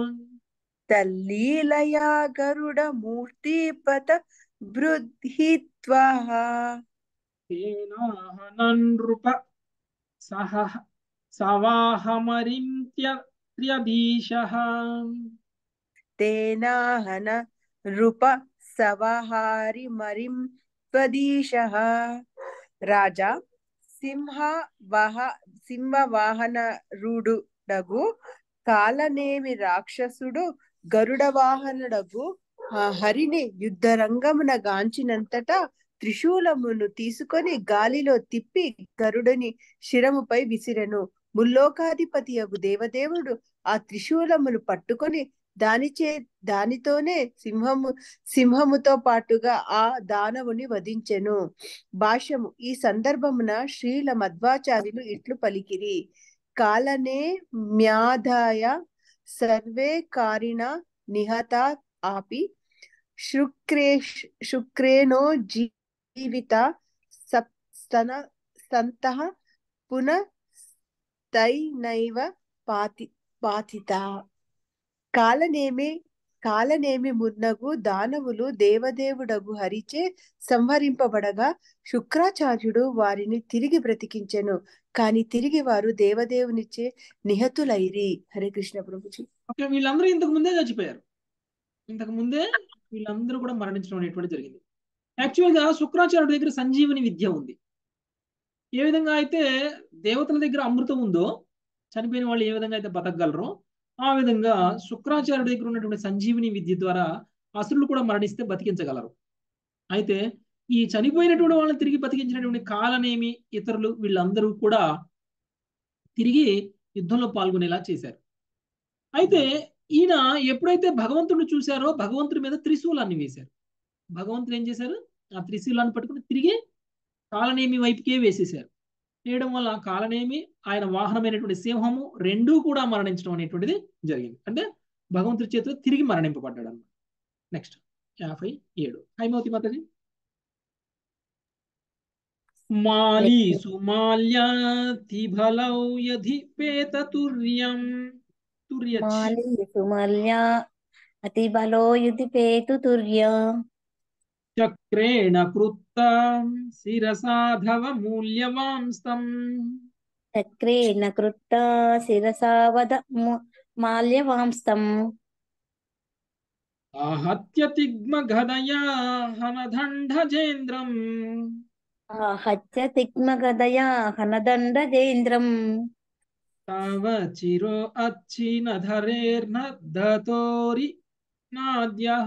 తల్లీలయా గరుడ మూర్తిపత బృహిత్వా తేనాహననృప సహ సవాహమరింత్యద్రీశః తేనాహన నృప సవహారి మరిం త్వదీశః. రాజా సింహ వాహ సింహవాహనరుడుడగు కాలనేమి రాక్షసుడు గరుడ వాహనుడగు ఆ హరిని యుద్ధరంగమున గాంచినంతటా త్రిశూలమును తీసుకొని గాలిలో తిప్పి గరుడుని శిరముపై విసిరెను. ముల్లోకాధిపతి యగు దేవదేవుడు ఆ త్రిశూలమును పట్టుకొని దానిచే దానితోనే సింహము సింహముతో పాటుగా ఆ దానవుని వధించెను. భాష్యము. ఈ సందర్భమున శ్రీల మధ్వాచార్యులు ఇట్లు పలికిరి. కాలనే మ్యాదాయ సర్వే కారిణ నిహత ఆపి శుక్రే శుక్రేణో జీవిత సప్స్తన సంతః పునస్తైనైవ పాతి పాతిత. కాలనేమి కాలనేమి మున్నగు దానవులు దేవదేవుడగు హరిచే సంహరింపబడగా శుక్రాచార్యుడు వారిని తిరిగి బ్రతికించెను. కాని తిరిగి వారు దేవదేవునిచే నిహతులైరి. హరే కృష్ణ ప్రభుజీ. ఓకే, వీళ్ళందరూ ఇంతకు ముందే చచ్చిపోయారు. ఇంతకు ముందే వీళ్ళందరూ కూడా మరణించడం అనేటువంటి జరిగింది. యాక్చువల్గా శుక్రాచార్యుడి దగ్గర సంజీవని విద్య ఉంది. ఏ విధంగా అయితే దేవతల దగ్గర అమృతం ఉందో చనిపోయిన వాళ్ళు ఏ విధంగా అయితే బతకగలరో ఆ విధంగా శుక్రాచార్యుడి దగ్గర ఉన్నటువంటి సంజీవిని విద్య ద్వారా అసురులు కూడా మరణిస్తే బతికించగలరు. అయితే ఈ చనిపోయినటువంటి వాళ్ళని తిరిగి బతికించినటువంటి కాలనేమి ఇతరులు వీళ్ళందరూ కూడా తిరిగి యుద్ధంలో పాల్గొనేలా చేశారు. అయితే ఈయన ఎప్పుడైతే భగవంతుడిని చూశారో భగవంతుడి మీద త్రిశూలాన్ని వేశారు. భగవంతుడు ఏం చేశారు? ఆ త్రిశూలాన్ని పట్టుకుని తిరిగి కాలనేమి వైపుకే వేసేశారు. వేయడం వల్ల కాలనేమి ఆయన వాహనమైనటువంటి సింహము రెండూ కూడా మరణించడం అనేటువంటిది జరిగింది. అంటే భగవంతుడి చేతిలో తిరిగి మరణింపబడ్డాడు అన్నమాట. నెక్స్ట్ యాభై ఏడు హైమవతి మాతాజీ. మాలి సుమాల్యాతిబలౌ యధి పేతతుర్యం తుర్యచ్ మాలి సుమల్యా అతి బలో యుధి పేతు తుర్యం చక్రేణ కృత్తం శిరసాధవ మూల్యవాంస్తం చక్రేణ కృత్త శిరసావద మాల్యవాంస్తం ఆహత్య తిగ్మ గదయా హనదండజేంద్రం ఆహత్య తిగ్మగదయా హనదండజేంద్రం తవ చిరో అచ్చినధరేర్నద్ధతోరి నాద్యః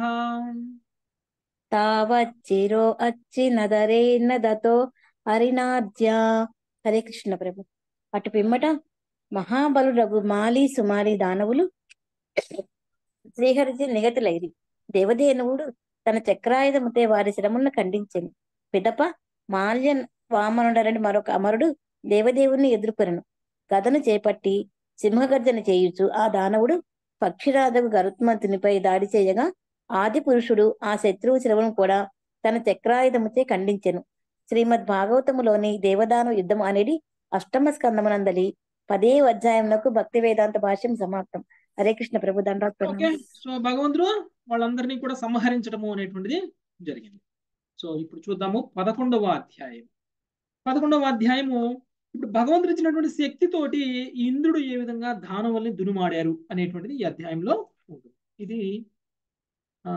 తావచ్చిరో అచ్చి నదరేన దతో హరినాద్య. హరే కృష్ణ ప్రభు. అటు పిమ్మట మహాబలుడగు మాలి సుమాలి దానవులు శ్రీహరిచి నిగతులైరి. దేవదేవుడు తన చక్రాయుధముతే వారి శిరములను ఖండించెను. పిదప మాల్య వామనుడరని మరొక అమరుడు దేవదేవుని ఎదుర్కొనను. గదను చేపట్టి సింహగర్జన చేయుచు ఆ దానవుడు పక్షిరాజకు గరుత్మంతునిపై దాడి చేయగా ఆది పురుషుడు ఆ శత్రువు శిరవును కూడా తన చక్రాయుధముచే ఖండించెను. శ్రీమద్ భాగవతములోని దేవదాను యుద్ధం అనేది అష్టమ స్కందమునందలి పదే అధ్యాయములకు భక్తి వేదాంత భాష్యం సమాప్తం. హరే కృష్ణ ప్రభు. దండాత్ ఓకే, ప్రణామం. సో భగవంతుడు వాళ్ళందరినీ కూడా సంహరించడము అనేటువంటిది జరిగింది. సో ఇప్పుడు చూద్దాము పదకొండవ అధ్యాయం. పదకొండవ అధ్యాయము ఇప్పుడు భగవంతుడు ఇచ్చినటువంటి శక్తితోటి ఇంద్రుడు ఏ విధంగా దానవుల్ని దునుమాడారు అనేటువంటిది ఈ అధ్యాయంలో ఉంటుంది. ఇది ఆ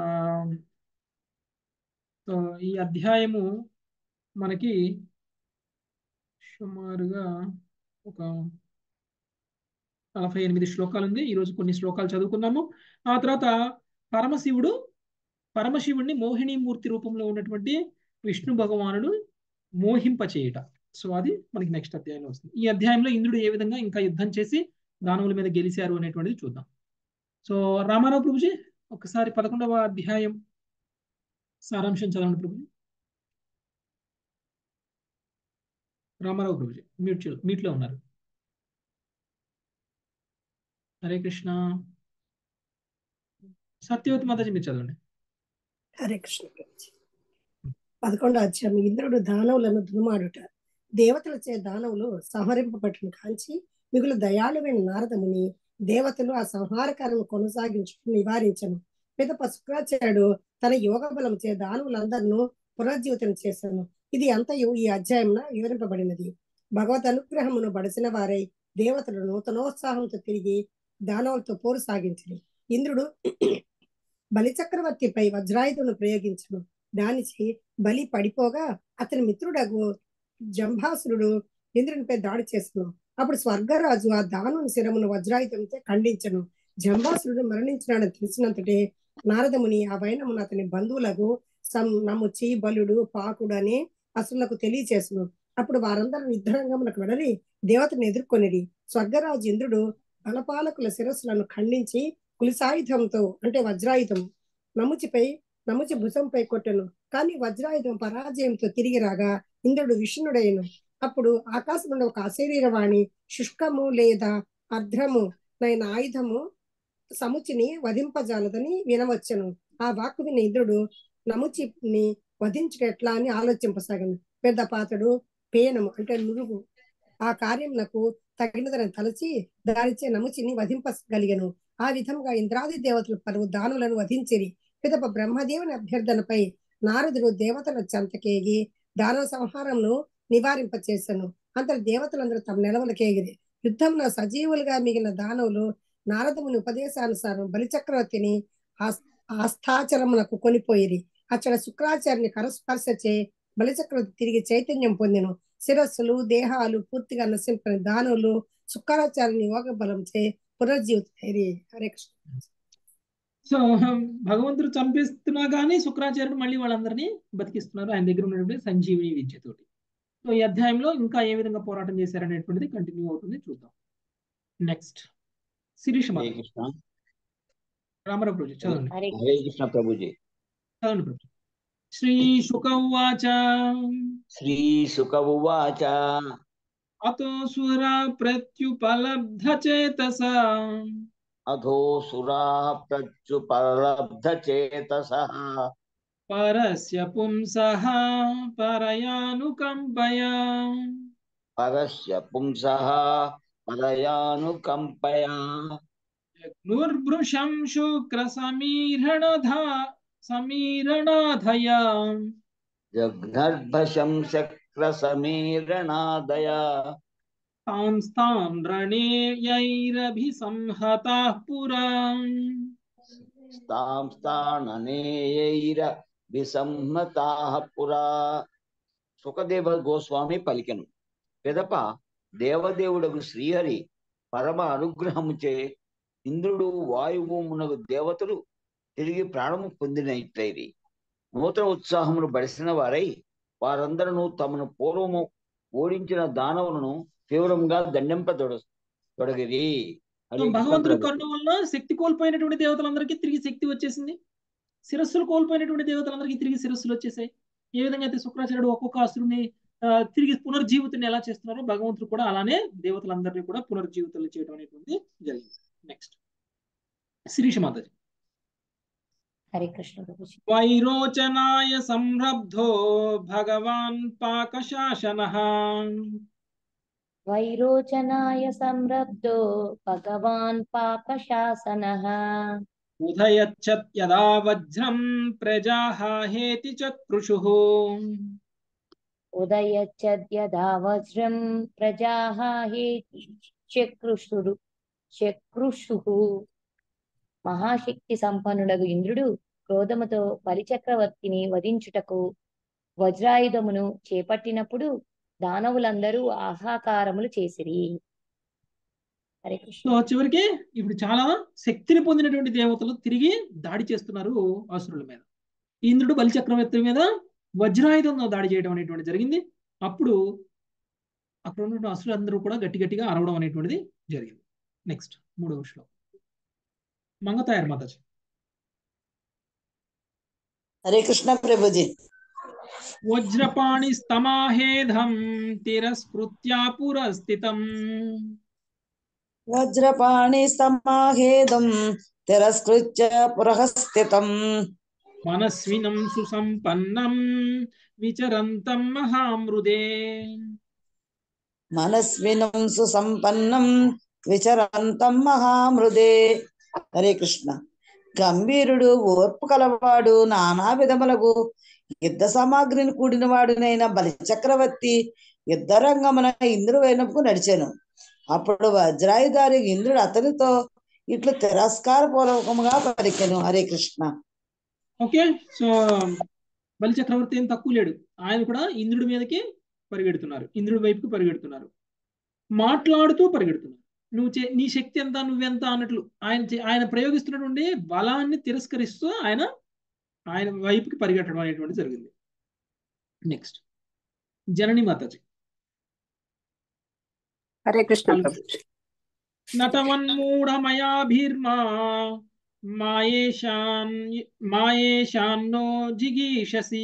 సో ఈ అధ్యాయము మనకి సుమారుగా ఒక నలభై ఎనిమిది శ్లోకాలు ఉంది. ఈరోజు కొన్ని శ్లోకాలు చదువుకున్నాము. ఆ తర్వాత పరమశివుడు పరమశివుడిని మోహిని మూర్తి రూపంలో ఉన్నటువంటి విష్ణు భగవానుడు మోహింపచేయుట. సో అది మనకి నెక్స్ట్ అధ్యాయంలో వస్తుంది. ఈ అధ్యాయంలో ఇంద్రుడు ఏ విధంగా ఇంకా యుద్ధం చేసి దానవుల మీద గెలిచారు అనేటువంటిది చూద్దాం. సో రామారావు ప్రభుజీ ఒకసారి పదకొండవ అధ్యాయం సారాంశం చదవండి ప్రభుజీ. రామారావు ప్రభుజీ మ్యూట్ మ్యూట్ లో ఉన్నారు. హరే కృష్ణ. సత్యవతి మాతాజీ మీరు చదవండి. హరే కృష్ణ ప్రభుజీ. పదకొండో అధ్యాయం. ఇంద్రుడు దానవులను దునుమాడుట. దేవతలచే దానవులు సంహరింపబట్టును కాంచి మిగులు దయాళువైన నారదముని దేవతలు ఆ సంహారకాలను కొనసాగించు నివారించను. పిదప శుక్రాచార్యుడు తన యోగ బలం చే దానవులందరినూ పునర్జీవితం చేశాను. ఇది అంతయు ఈ అధ్యాయంలో వివరింపబడినది. భగవద్ అనుగ్రహమును బడిసిన వారై దేవతలు నూతనోత్సాహంతో తిరిగి దానవులతో పోరు సాగించింది. ఇంద్రుడు బలిచక్రవర్తిపై వజ్రాయుధమును ప్రయోగించను. దానిచి బలి పడిపోగా అతని మిత్రుడగు జంభాసురుడు ఇంద్రునిపై దాడి చేసను. అప్పుడు స్వర్గరాజు ఆ దానుని శిరమును వజ్రాయుధంతో ఖండించను. జంభాసురుడు మరణించినాడని తెలిసినంతటే నారదముని ఆ వైనమును అతని బంధువులకు నముచి బలుడు పాకుడు అని అసులకు తెలియచేసను. అప్పుడు వారందరూ యుద్ధరంగమునకు వెడలి దేవతను ఎదుర్కొనిది. స్వర్గరాజు ఇంద్రుడు బలపాలకుల శిరస్సులను ఖండించి కులిసాయుధంతో అంటే వజ్రాయుధం నముచిపై నముచి భుజంపై కొట్టెను. కానీ వజ్రాయుధం పరాజయంతో తిరిగి రాగా ఇంద్రుడు విష్ణుడైను. అప్పుడు ఆకాశం నుండి ఒక అశరీరవాణి శుష్కము లేదా అర్ధ్రము నైన ఆయుధము సముచిని వధింపజాలదని వినవచ్చును. ఆ వాక్కు విని ఇంద్రుడు నముచిని వధించుటెట్లా అని ఆలోచింపసాగను. పెద్ద పాత్రుడు పేనము అంటే నురుగు ఆ కార్యమునకు తగినదని తలచి దానిచే నముచిని వధింపగలిగను. ఆ విధంగా ఇంద్రాది దేవతలు పలువు దానులను వధించిరి. పిదప బ్రహ్మదేవుని అభ్యర్థనపై నారదుడు దేవతల చెంతకేగి దానవ సంహారంను నివారింపచేసను. అంతటి దేవతలందరూ తమ నిలవలకేగిరి. యుద్ధంలో సజీవులుగా మిగిలిన దానవులు నారదముని ఉపదేశానుసారం బలిచక్రవర్తిని ఆస్థాచరమునకు కొనిపోయిరి. అచ్చట శుక్రాచార్యుని కరస్పర్శచే బలిచక్రవర్తి తిరిగి చైతన్యం పొందెను. శిరస్సులు దేహాలు పూర్తిగా నశింపని దానవులు శుక్రాచార్యుని యోగ బలంచే పునర్జీవితైరి. హరే కృష్ణ. సో భగవంతుడు చంపిస్తున్నా కానీ శుక్రాచార్యుడు మళ్ళీ వాళ్ళందరినీ బతికిస్తున్నారు ఆయన దగ్గర ఉన్నటువంటి సంజీవిని విద్యతోటి. సో ఈ అధ్యాయంలో ఇంకా ఏ విధంగా పోరాటం చేశారనేటువంటిది కంటిన్యూ అవుతుంది, చూద్దాం. నెక్స్ట్ శిరీష రామరావు ప్రభుజీ చదవండి. హరే కృష్ణ ప్రభుజీ. చదవండి ప్రభు. శ్రీ శుక ఉవాచ శ్రీ శుక ఉవాచ అతో సుర ప్రత్యుపలబ్ధ చేతస అధోసురా ప్రత్యుపలబ్ధ చేతసః పరస్య పుంసః పరయానుకంపయా పరస్య పుంసః పరయానుకంపయా జగ్నుర్భృశం శుక్ర సమీరణధా సమీరణాధయా జఘ్నర్భశం శక్ర సమీరణాదయా తాం స్తాం రణేయైరభిసంహతాః పురా స్తాం స్థాననేయైరభిసంహతాః పురా. సుఖదేవ గోస్వామి పలికెను. పిదప దేవదేవుడకు శ్రీహరి పరమ అనుగ్రహముచే ఇంద్రుడు వాయువు మునగు దేవతలు తిరిగి ప్రాణము పొందినట్లయిరి. నూతన ఉత్సాహమును బడిసిన వారై వారందరూ తమను పూర్వము ఓడించిన దానవులను తీవ్రంగా దండింపదొడ తొడగిరి. భగవంతుడి కరుణ వల్ల శక్తి కోల్పోయినటువంటి దేవతలందరికీ తిరిగి శక్తి వచ్చేసింది. శిరస్సులు కోల్పోయినటువంటి దేవతలందరికీ తిరిగి శిరస్సులు వచ్చేసాయి. ఏ విధంగా అయితే శుక్రాచార్యుడు ఒక్కొక్క అసురుని తిరిగి పునర్జీవితాన్ని ఎలా చేస్తున్నారో భగవంతుడు కూడా అలానే దేవతలందరినీ కూడా పునర్జీవితాలు చేయడం అనేటువంటి జరిగింది. నెక్స్ట్ శిరీష మాతాజీ. హరే కృష్ణ. వైరోచనాయ సంరబ్ధో భగవాన్ పాకశాసనః వైరోచనాయ సంరబ్ధో భగవాన్ పాకశాసనః ఉదయచ్చత్ యదా వజ్రం ప్రజాః హేతి చక్రుషుః ఉదయచ్చద్ యదా వజ్రం ప్రజాః హేతి చక్రుషుః చక్రుషుః మహాశక్తి సంపన్నుడగు ఇంద్రుడు క్రోధముతో బలిచక్రవర్తిని వధించుటకు వజ్రాయుధమును చేపట్టినప్పుడు దానవులందరూ ఆహాకారములు చేసిరి. హరే కృష్ణ. సో చివరికి ఇప్పుడు చాలా శక్తిని పొందినటువంటి దేవతలు తిరిగి దాడి చేస్తున్నారు అసురుల మీద. ఇంద్రుడు బలిచక్రవర్తి మీద వజ్రాయుధంతో దాడి చేయడం అనేటువంటి జరిగింది. అప్పుడు అక్కడ ఉన్నటువంటి అసురులందరూ కూడా గట్టి గట్టిగా అరవడం అనేటువంటిది జరిగింది. నెక్స్ట్ మూడవ శ్లోకం మంగతాయర్ మాతాజీ. హరే కృష్ణ ప్రభుజీ. వజ్రపాణి స్తమాహేధం తిరస్కృత్యా పురస్థితం వజ్రపాణి సమాహేదం తిరస్కృత్య పురఃస్థితం మనస్వినం సుసంపన్నం విచరంతం మహామృదే. మనస్వినం సుసంపన్నం విచరంతం మహామృదే. హరే కృష్ణ. గంభీరుడు, ఓర్పు కలవాడు, నానా విధములకు యుద్ధ సామాగ్రిని కూడిన వాడునైన బలి చక్రవర్తి యుద్ధ రంగమున ఇంద్రుడు వైనకు నడిచాను. అప్పుడు వజ్రాయుధారి ఇంద్రుడు అతనితో ఇట్లు తిరస్కార పూర్వకముగా పలికెను. హరే కృష్ణ. ఓకే, సో బలి చక్రవర్తి ఏం తక్కువ లేడు. ఆయన కూడా ఇంద్రుడి మీదకి పరిగెడుతున్నారు, ఇంద్రుడి వైపుకి పరిగెడుతున్నారు, మాట్లాడుతూ పరిగెడుతున్నారు. నువ్వు చే నీ శక్తి ఎంత, నువ్వెంత అన్నట్లు ఆయన ఆయన ప్రయోగిస్తున్నటువంటి బలాన్ని తిరస్కరిస్తూ ఆయన ఆయన వైపుకి పరిగెట్టడం అనేటువంటి జరిగింది. నెక్స్ట్ జనని మాతాజీ. హరే కృష్ణ ప్రభు. నటవన్మూఢమయాభిర్మా మాయేషాన్ మాయేషాన్నో జిగీషసి.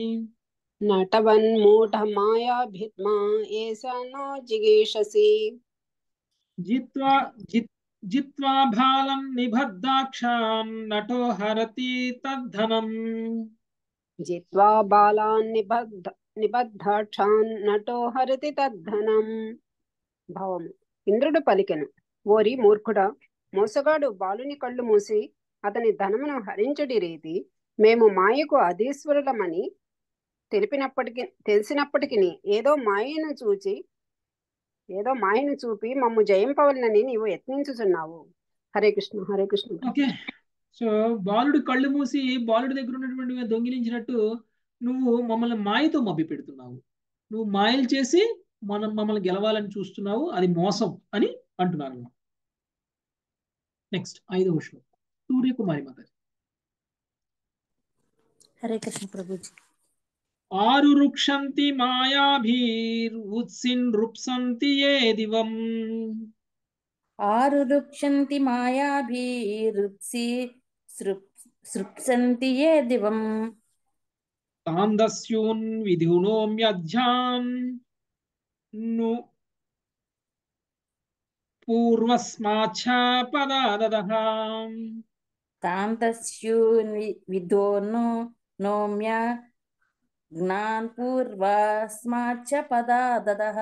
నటవన్మూఢమాయాభిర్మా ఏషానో జిగీషసి. జిత్వా జిత్ జిత్వా బాలం నిబద్ధాక్షాన్ నటో హరతి తద్ధనం. జిత్వా బాలాన్ నిబద్ధ నిబద్ధాక్షాన్ నటో హరతి తద్ధనం. భావము. ఇంద్రుడు పలికెను, ఓరి మూర్ఖుడా, మోసగాడు బాలుని కళ్ళు మూసి అతని ధనమును హరించడి రీతి మేము మాయకు అధీశ్వరులమని తెలిపినప్పటికీ తెలిసినప్పటికీ ఏదో మాయను చూచి ఏదో మాయను చూపి మమ్ము జయింపవలనని నీవు యత్నించుచున్నావు. హరే కృష్ణ. హరే కృష్ణ. ఓకే, సో బాలుడు కళ్ళు మూసి బాలుడి దగ్గర ఉన్నటువంటి దొంగిలించినట్టు నువ్వు మమ్మల్ని మాయతో మభ్య పెడుతున్నావు, నువ్వు మాయలు చేసి మనం మమ్మల్ని గెలవాలని చూస్తున్నావు, అది మోసం అని అంటున్నారు. నెక్స్ట్ ఐదవ శ్లోకం సూర్యకుమారి మాత. హరే కృష్ణ ప్రభుజీ. ఆరు రుక్షంతి మాయాభీర్ ఉత్సిన్ రుప్సంతి ఏ దివం. ఆరు రుక్షంతి మాయాభీరుత్సి సృప్సంతి ఏ దివం. తాందస్యూన్ విధునోమ్యధ్యాన్ ను పూర్వస్మాచ్చ పదాదదః. తాంతస్యూన్ విధోనో నోమ్య జ్ఞాన్ పూర్వస్మాచ్చ పదాదదః.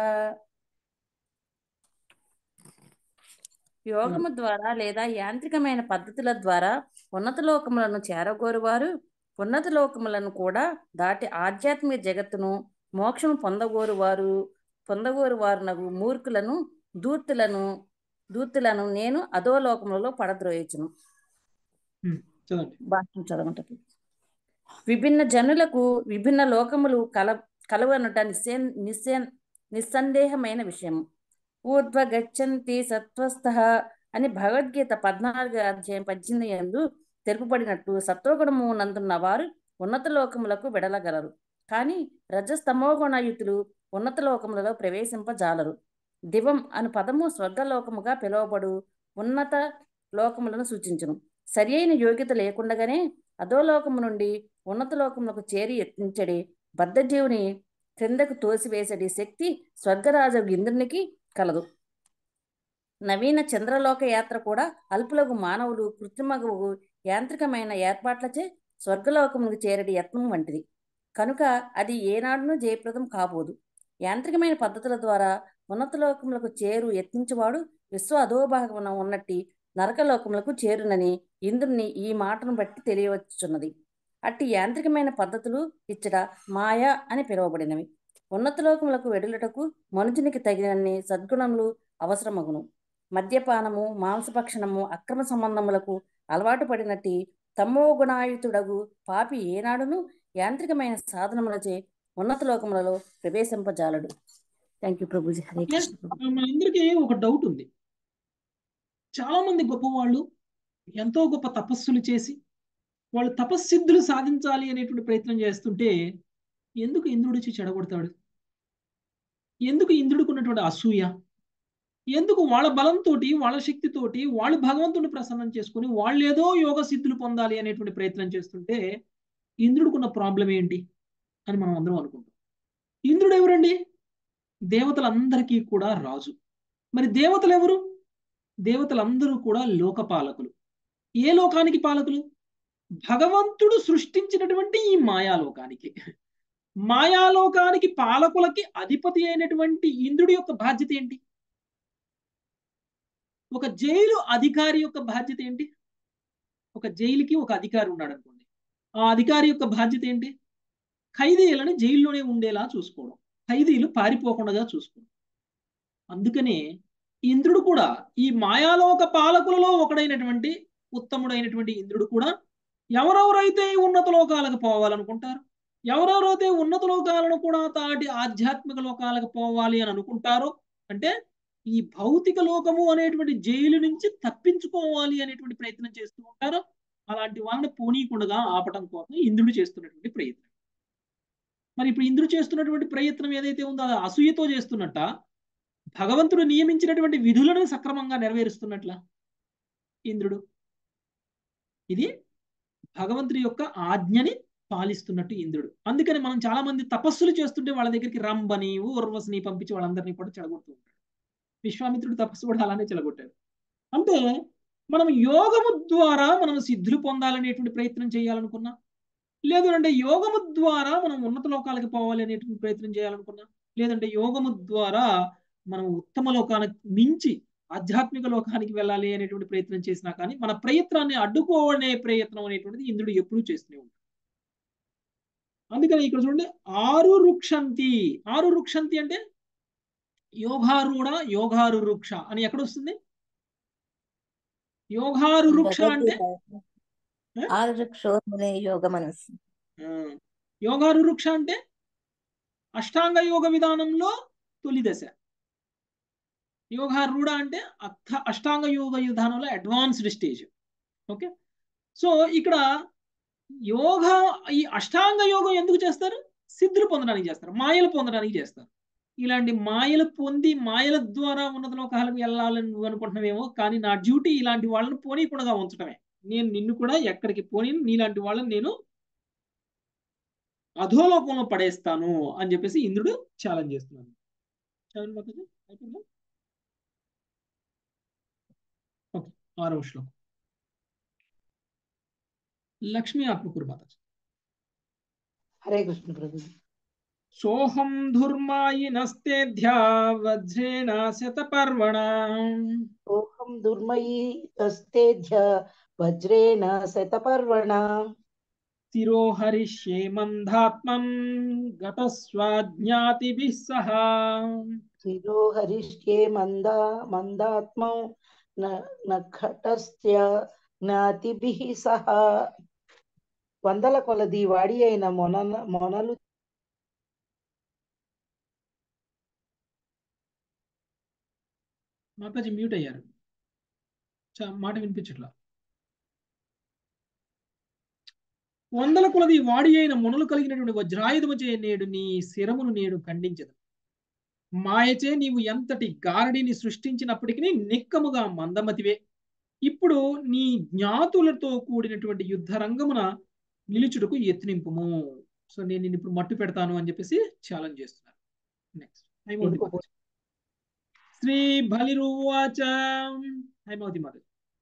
యోగము ద్వారా లేదా యాంత్రికమైన పద్ధతుల ద్వారా ఉన్నత లోకములను చేరగోరువారు ఉన్నత లోకములను కూడా దాటి ఆధ్యాత్మిక జగత్తును మోక్షము పొందగోరువారు పొందగోరువారు నగు మూర్ఖులను దూర్తులను దూర్తులను నేను అధోలోకములలో పడద్రోయించును. భాష్యం చదవండి. విభిన్న జనులకు విభిన్న లోకములు కల కలవనుట నిశ్చే నిశ్చే నిస్సందేహమైన విషయం. ఊర్ధ్వ గచ్చంతి సత్వస్థః అని భగవద్గీత పద్నాలుగు అధ్యాయం పద్దెనిమిది యందు తెలుపబడినట్టు సత్వగుణము నందున్న వారు ఉన్నత లోకములకు వెడలగలరు, కానీ రజస్తమోగుణయుతులు ఉన్నత లోకములలో ప్రవేశింపజాలరు. దివం అను పదము స్వర్గలోకముగా పిలువబడు ఉన్నత లోకములను సూచించును. సరి అయిన యోగ్యత లేకుండగానే అధోలోకము నుండి ఉన్నత లోకములకు చేరి యత్నించడి బద్ధజీవుని క్రిందకు తోసివేసడి శక్తి స్వర్గరాజు ఇంద్రునికి కలదు. నవీన చంద్రలోక యాత్ర కూడా అల్పులకు మానవులు కృత్రిమగు యాంత్రికమైన ఏర్పాట్లచే స్వర్గలోకములకు చేరడి యత్నం వంటిది కనుక అది ఏనాడునూ జయప్రదం కాబోదు. యాంత్రికమైన పద్ధతుల ద్వారా ఉన్నత లోకములకు చేరు యత్నించువాడు విశ్వ అధోభాగమున ఉన్నట్టి నరకలోకములకు చేరునని ఇంద్రుని ఈ మాటను బట్టి తెలియవచ్చున్నది. అట్టి యాంత్రికమైన పద్ధతులు ఇచ్చట మాయ అని పిలువబడినవి. ఉన్నత లోకములకు వెడులటకు మనుషునికి తగినన్ని సద్గుణములు అవసరమగును. మద్యపానము, మాంసభక్షణము, అక్రమ సంబంధములకు అలవాటు పడినట్టి తమో గుణాయుతుడగు పాపి ఏనాడును యాంత్రికమైన సాధనములచే ఉన్నత లోకములలో ప్రవేశింపజాలడు. థ్యాంక్ యూ ప్రభుజీ. హరే ఎస్, కృష్ణ. మనందరికీ ఒక డౌట్ ఉంది. చాలా మంది గొప్పవాళ్ళు ఎంతో గొప్ప తపస్సులు చేసి వాళ్ళు తపస్సిద్ధులు సాధించాలి అనేటువంటి ప్రయత్నం చేస్తుంటే ఎందుకు ఇంద్రుడు వచ్చి చెడగొడతాడు? ఎందుకు ఇంద్రుడికి ఉన్నటువంటి అసూయ? ఎందుకు వాళ్ళ బలంతో వాళ్ళ శక్తితోటి వాళ్ళు భగవంతుడిని ప్రసన్నం చేసుకుని వాళ్ళు ఏదో యోగ సిద్ధులు పొందాలి అనేటువంటి ప్రయత్నం చేస్తుంటే ఇంద్రుడికున్న ప్రాబ్లం ఏంటి అని మనం అందరం అనుకుంటాం. ఇంద్రుడు ఎవరండి? దేవతలందరికీ కూడా రాజు. మరి దేవతలు ఎవరు? దేవతలందరూ కూడా లోకపాలకులు. ఏ లోకానికి పాలకులు? భగవంతుడు సృష్టించినటువంటి ఈ మాయాలోకానికి. మాయాలోకానికి పాలకులకి అధిపతి అయినటువంటి ఇంద్రుడి యొక్క బాధ్యత ఏంటి? ఒక జైలు అధికారి యొక్క బాధ్యత ఏంటి? ఒక జైలుకి ఒక అధికారి ఉన్నాడు అనుకోండి, ఆ అధికారి యొక్క బాధ్యత ఏంటి? ఖైదీలను జైల్లోనే ఉండేలా చూసుకోవడం, ఖైదీలు పారిపోకుండా చూసుకోవడం. అందుకనే ఇంద్రుడు కూడా ఈ మాయాలోక పాలకులలో ఒకడైనటువంటి ఉత్తముడైనటువంటి ఇంద్రుడు కూడా ఎవరెవరైతే ఉన్నత లోకాలకు పోవాలనుకుంటారు, ఎవరెవరైతే ఉన్నత లోకాలను కూడా తాటి ఆధ్యాత్మిక లోకాలకు పోవాలి అని అనుకుంటారో, అంటే ఈ భౌతిక లోకము అనేటువంటి జైలు నుంచి తప్పించుకోవాలి అనేటువంటి ప్రయత్నం చేస్తూ ఉంటారో అలాంటి వాళ్ళని పోనీకుండగా ఆపటం కోసం ఇంద్రుడు చేస్తున్నటువంటి ప్రయత్నం. మరి ఇప్పుడు ఇంద్రుడు చేస్తున్నటువంటి ప్రయత్నం ఏదైతే ఉందో అది అసూయతో చేస్తున్నట్ట, భగవంతుడు నియమించినటువంటి విధులను సక్రమంగా నెరవేరుస్తున్నట్ల ఇంద్రుడు? ఇది భగవంతుడి యొక్క ఆజ్ఞని పాలిస్తున్నట్టు ఇంద్రుడు. అందుకని మనం చాలా మంది తపస్సులు చేస్తుంటే వాళ్ళ దగ్గరికి రంభని ఊర్వశిని పంపించి వాళ్ళందరినీ కూడా చెడగొడుతూ ఉంటాడు. విశ్వామిత్రుడు తపస్సు కూడా అలానే చెడగొట్టాడు. అంటే మనం యోగము ద్వారా మనం సిద్ధులు పొందాలనేటువంటి ప్రయత్నం చేయాలనుకున్నా, లేదు అంటే యోగము ద్వారా మనం ఉన్నత లోకాలకు పోవాలి అనేటువంటి ప్రయత్నం చేయాలనుకున్నా, లేదంటే యోగము ద్వారా మనం ఉత్తమ లోకానికి మించి ఆధ్యాత్మిక లోకానికి వెళ్ళాలి అనేటువంటి ప్రయత్నం చేసినా కానీ మన ప్రయత్నాన్ని అడ్డుకోవనే ప్రయత్నం అనేటువంటిది ఇంద్రుడు ఎప్పుడూ చేస్తూనే ఉంటాడు. అందుకని ఇక్కడ చూడండి, ఆరు రుక్షంతి. ఆరు రుక్షంతి అంటే యోగారూఢ యోగారు వృక్ష అని ఎక్కడ వస్తుంది? యోగారు వృక్ష అంటే యోగారు వృక్ష అంటే అష్టాంగ యోగ విధానంలో తొలి దశ. యోగారూఢ అంటే అష్టాంగ యోగ విధానంలో అడ్వాన్స్డ్ స్టేజ్. ఓకే, సో ఇక్కడ యోగ ఈ అష్టాంగ యోగం ఎందుకు చేస్తారు? సిద్ధులు పొందడానికి చేస్తారు, మాయలు పొందడానికి చేస్తారు. ఇలాంటి మాయలు పొంది మాయల ద్వారా ఉన్నత లోకాలకు వెళ్ళాలని నువ్వు అనుకుంటున్నావేమో, కానీ నా డ్యూటీ ఇలాంటి వాళ్ళని పోనీకుండా ఉంచడమే. నేను నిన్ను కూడా ఎక్కడికి పోనీ నీలాంటి వాళ్ళని నేను అధోలోకంలో పడేస్తాను అని చెప్పేసి ఇంద్రుడు ఛాలెంజ్ చేస్తున్నాను. అయిపోయిందా? ఓకే, ఆరవ శ్లోకం. లక్ష్మీ ఆత్మకూరు మాత. హరే కృష్ణ ప్రభు. సోహం ధుర్మాయినస్తేధ్యా వజ్రేణ శతపర్వణ. సోహం దుర్మయీస్తేధ్య వజ్రేణ శతపర్వణ. శిరో హరిష్యే మందాత్మం గతస్వాజ్ఞాతిభిః సహ. శిరో హరిష్యే మందా మందాత్మం నఘటస్య జ్ఞాతిభిః సహ. వందల కొలది వాడి అయిన మొన మొనలు మాతాజీ మ్యూట్ అయ్యారు, మాట వినిపించట్లా. వందల కొలది వాడి అయిన మొనలు కలిగినటువంటి వజ్రాయుధముచే నేడు నీ శిరమును నేడు ఖండించదు. మాయచే నీవు ఎంతటి గారడిని సృష్టించినప్పటికీ నిక్కముగా మందమతివే. ఇప్పుడు నీ జ్ఞాతులతో కూడినటువంటి యుద్ధ రంగమున నిలుచుటకు యత్నింపుము. సో నేను నిన్ను ఇప్పుడు మట్టు పెడతాను అని చెప్పేసి ఛాలెంజ్ చేస్తున్నారు. నెక్స్ట్ హైమవతి. శ్రీ బలిరువాచ. హైమవతి మాత.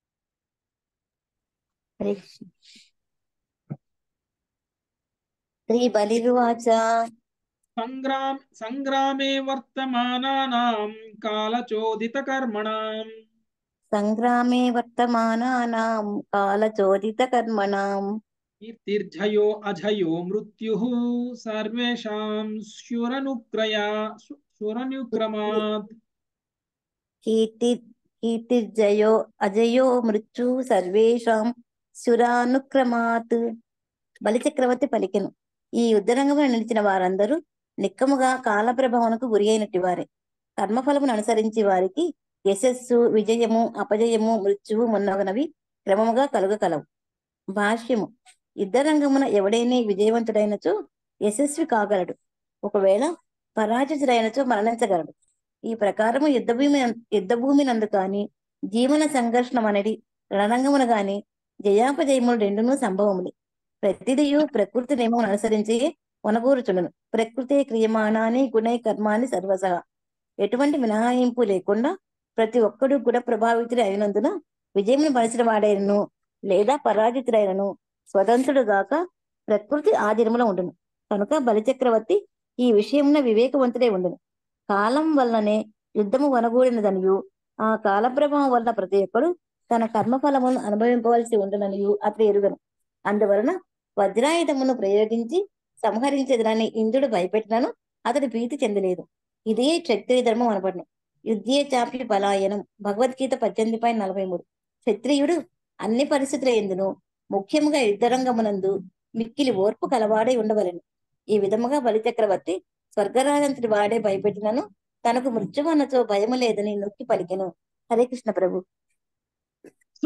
శ్రీ బలిరువాచ. సంగ్రామ సంగ్రామే వర్తమానానాం కాలచోదిత కర్మణాం. సంగ్రామే వర్తమానానాం కాలచోదిత కర్మణాం. కీర్తిర్జయో అజయో మృత్యుః సర్వేషాం శురనుక్రయా శురనుక్రమాత్. కీర్తి కీర్తిర్జయో అజయో మృత్యు సర్వేషాం సురానుక్రమాత్. బలిచక్రవర్తి పలికెను, ఈ యుద్ధరంగమున నిలిచిన వారందరూ నిక్కముగా కాలప్రభావనకు గురి అయినట్టి వారే. కర్మఫలమును అనుసరించి వారికి యశస్సు, విజయము, అపజయము, మృత్యువు మొన్నగనవి క్రమముగా కలుగకలవు. భాష్యము. యుద్ధరంగమున ఎవడైనా విజయవంతుడైనచో యశస్వి కాగలడు, ఒకవేళ పరాజితుడైనచో మరణించగలడు. ఈ ప్రకారము యుద్ధభూమి యుద్ధభూమినందు కాని జీవన సంఘర్షణం అనేది రణరంగమున గాని జయాపజయములు రెండునూ సంభవములే. ప్రతిదియు ప్రకృతి నియమమును అనుసరించి వనగూరుచుండును. ప్రకృతి క్రియమానాన్ని గుణై కర్మాన్ని సర్వసహ. ఎటువంటి మినహాయింపు లేకుండా ప్రతి ఒక్కడు గుణ ప్రభావితుడి అయినందున విజయమును బలిసిన వాడైనను లేదా పరాజితుడైనను స్వతంత్రుడు గాక ప్రకృతి ఆధీనములో ఉండును. కనుక బలిచక్రవర్తి ఈ విషయమున వివేకవంతుడై ఉండును. కాలం వల్లనే యుద్ధము వనగూడినదనియు ఆ కాల ప్రభావం వల్ల ప్రతి ఒక్కడు తన కర్మఫలమును అనుభవింపవలసి ఉండుననియు అతడు ఎరుగను. అందువలన వజ్రాయుధమును ప్రయోగించి సంహరించేదనని ఇంద్రుడు భయపెట్టినను అతడు భీతి చెందలేదు. ఇదే క్షత్రియ ధర్మం అనబడిన. యుద్ధే చాపి పలాయనం. భగవద్గీత పద్దెనిమిది పాయింట్ నలభై మూడు. క్షత్రియుడు అన్ని పరిస్థితుల ఎందును ముఖ్యముగా యుద్ధరంగమునందు మిక్కిలి ఓర్పు కలవాడై ఉండవలెను. ఈ విధముగా బలిచక్రవర్తి స్వర్గరాజంతటి వాడే భయపెట్టినను తనకు మృత్యువన్నతో భయము లేదని నొక్కి పలికెను. హరే కృష్ణ ప్రభు. సో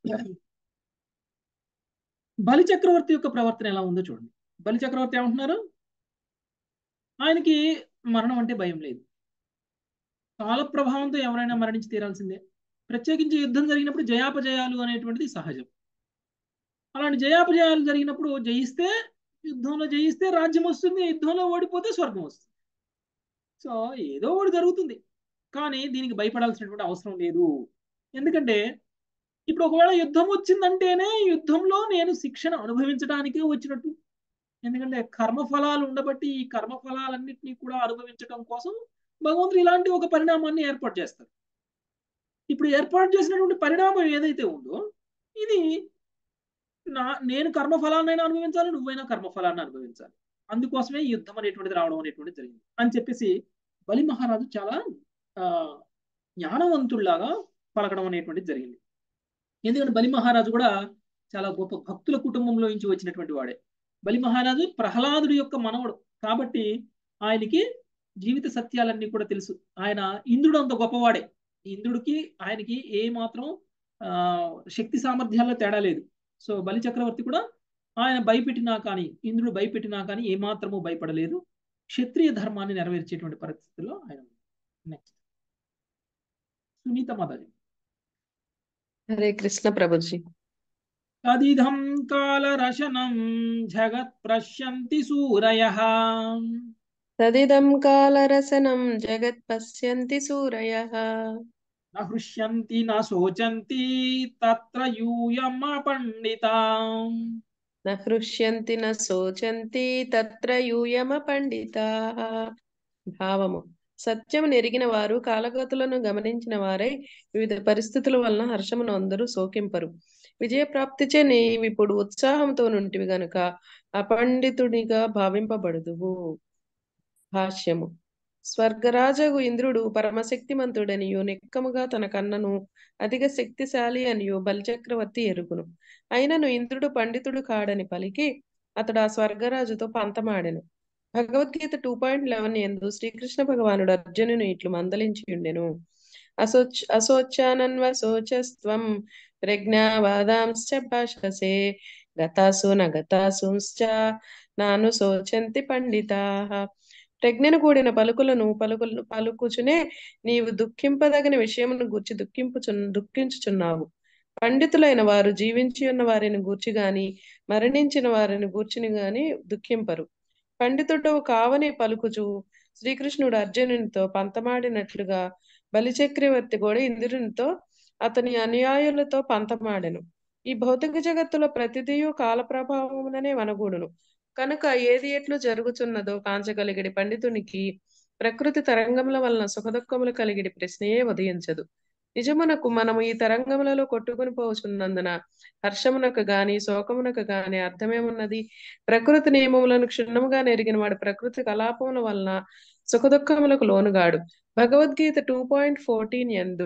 బలి చక్రవర్తి యొక్క ప్రవర్తన ఎలా ఉందో చూడండి. బలి చక్రవర్తి ఏమంటున్నారు? ఆయనకి మరణం అంటే భయం లేదు. కాల ప్రభావంతో ఎవరైనా మరణించి తీరాల్సిందే. ప్రత్యేకించి యుద్ధం జరిగినప్పుడు జయాపజయాలు అనేటువంటిది సహజం. అలాంటి జయాపజయాలు జరిగినప్పుడు జయిస్తే యుద్ధంలో జయిస్తే రాజ్యం వస్తుంది, యుద్ధంలో ఓడిపోతే స్వర్గం వస్తుంది. సో ఏదో ఒకటి జరుగుతుంది, కానీ దీనికి భయపడాల్సినటువంటి అవసరం లేదు. ఎందుకంటే ఇప్పుడు ఒకవేళ యుద్ధం వచ్చిందంటేనే యుద్ధంలో నేను శిక్షణ అనుభవించడానికే వచ్చినట్టు. ఎందుకంటే కర్మఫలాలు ఉండబట్టి ఈ కర్మఫలాలన్నింటినీ కూడా అనుభవించడం కోసం భగవంతుడు ఇలాంటి ఒక పరిణామాన్ని ఏర్పాటు చేస్తారు. ఇప్పుడు ఏర్పాటు చేసినటువంటి పరిణామం ఏదైతే ఉందో ఇది నా నేను కర్మఫలాన్నైనా అనుభవించాలి, నువ్వైనా కర్మఫలాన్ని అనుభవించాలి. అందుకోసమే ఈ యుద్ధం అనేటువంటిది రావడం అనేటువంటిది జరిగింది అని చెప్పేసి బలి మహారాజు చాలా ఆ జ్ఞానవంతుల్లాగా పలకడం అనేటువంటిది జరిగింది. ఎందుకంటే బలి మహారాజు కూడా చాలా గొప్ప భక్తుల కుటుంబంలో నుంచి వచ్చినటువంటి వాడే. బలి మహారాజు ప్రహ్లాదుడి యొక్క మనవడు కాబట్టి ఆయనకి జీవిత సత్యాలన్నీ కూడా తెలుసు. ఆయన ఇంద్రుడు అంత గొప్పవాడే. ఇంద్రుడికి ఆయనకి ఏ మాత్రం ఆ శక్తి సామర్థ్యాల్లో తేడా లేదు. సో బలి చక్రవర్తి కూడా ఆయన భయపెట్టినా కానీ ఇంద్రుడు భయపెట్టినా కానీ ఏమాత్రము భయపడలేదు. క్షత్రియ ధర్మాన్ని నెరవేర్చేటువంటి పరిస్థితుల్లో ఆయన. నెక్స్ట్ సునీత మాతాజీ. హరే కృష్ణ ప్రభుజీ. తదిదం కాలరశనం జగత్ పశ్యంతి సూరయః. తదిదం కాలరసనం జగత్ పశ్యంతి సూరయః. న హృష్యంతి న శోచంతి తత్ర యూయమ పండితాః. న హృష్యంతి న శోచంతి తత్ర యూయమ పండితాః. భావము. సత్యము నెరిగిన వారు కాలగతులను గమనించిన వారై వివిధ పరిస్థితుల వలన హర్షమును అందరూ శోకింపరు. విజయప్రాప్తిచే నీవిప్పుడు ఉత్సాహంతో నుంటివి గనుక అపండితుడిగా భావింపబడుదువు. భాష్యము. స్వర్గరాజగు ఇంద్రుడు పరమశక్తిమంతుడనియు నిక్కముగా తన కన్నను అధిక శక్తిశాలి అనియు బలిచక్రవర్తి ఎరుగును. అయినను ఇంద్రుడు పండితుడు కాడని పలికి అతడు ఆ స్వర్గరాజుతో పంతమాడెను. భగవద్గీత టూ పాయింట్ లెవెన్ ఎందు శ్రీకృష్ణ భగవానుడు అర్జునుని ఇట్లు మందలించి ఉండెను. అసోచ్ అశోచానన్వశోచస్త్వం ప్రజ్ఞావాదాంశ్చ భాషసే గతాసు న గతాసుంశ్చ నాను శోచంతి పండితాః. ప్రజ్ఞను కూడిన పలుకులను పలుకులను పలుకుచునే నీవు దుఃఖింపదగిన విషయమును గూర్చి దుఃఖింపుచు దుఃఖించుచున్నావు. పండితులైన వారు జీవించి ఉన్న వారిని గూర్చి గాని మరణించిన వారిని గూర్చిని గాని దుఃఖింపరు. పండితుడు కావని పలుకుచు శ్రీకృష్ణుడు అర్జునునితో పంతమాడినట్లుగా బలిచక్రవర్తి కూడా ఇంద్రునితో అతని అనుయాయులతో పంతమాడెను. ఈ భౌతిక జగత్తులో ప్రతిదియు కాల ప్రభావముననే వనగూడును. కనుక ఏది ఎట్లు జరుగుతున్నదో కాంచగలిగిడి పండితునికి ప్రకృతి తరంగముల వలన సుఖదుఖములు కలిగిడి ప్రశ్నయే ఉదయించదు. నిజమునకు మనము ఈ తరంగములలో కొట్టుకుని పోచున్నందున హర్షమునకు గాని శోకమునకు గాని అర్థమేమున్నది? ప్రకృతి నియమములను క్షుణ్ణముగా నెరిగిన వాడు ప్రకృతి కలాపముల వలన సుఖదుఖములకు లోనుగాడు. భగవద్గీత టూ పాయింట్ ఫోర్టీన్ యందు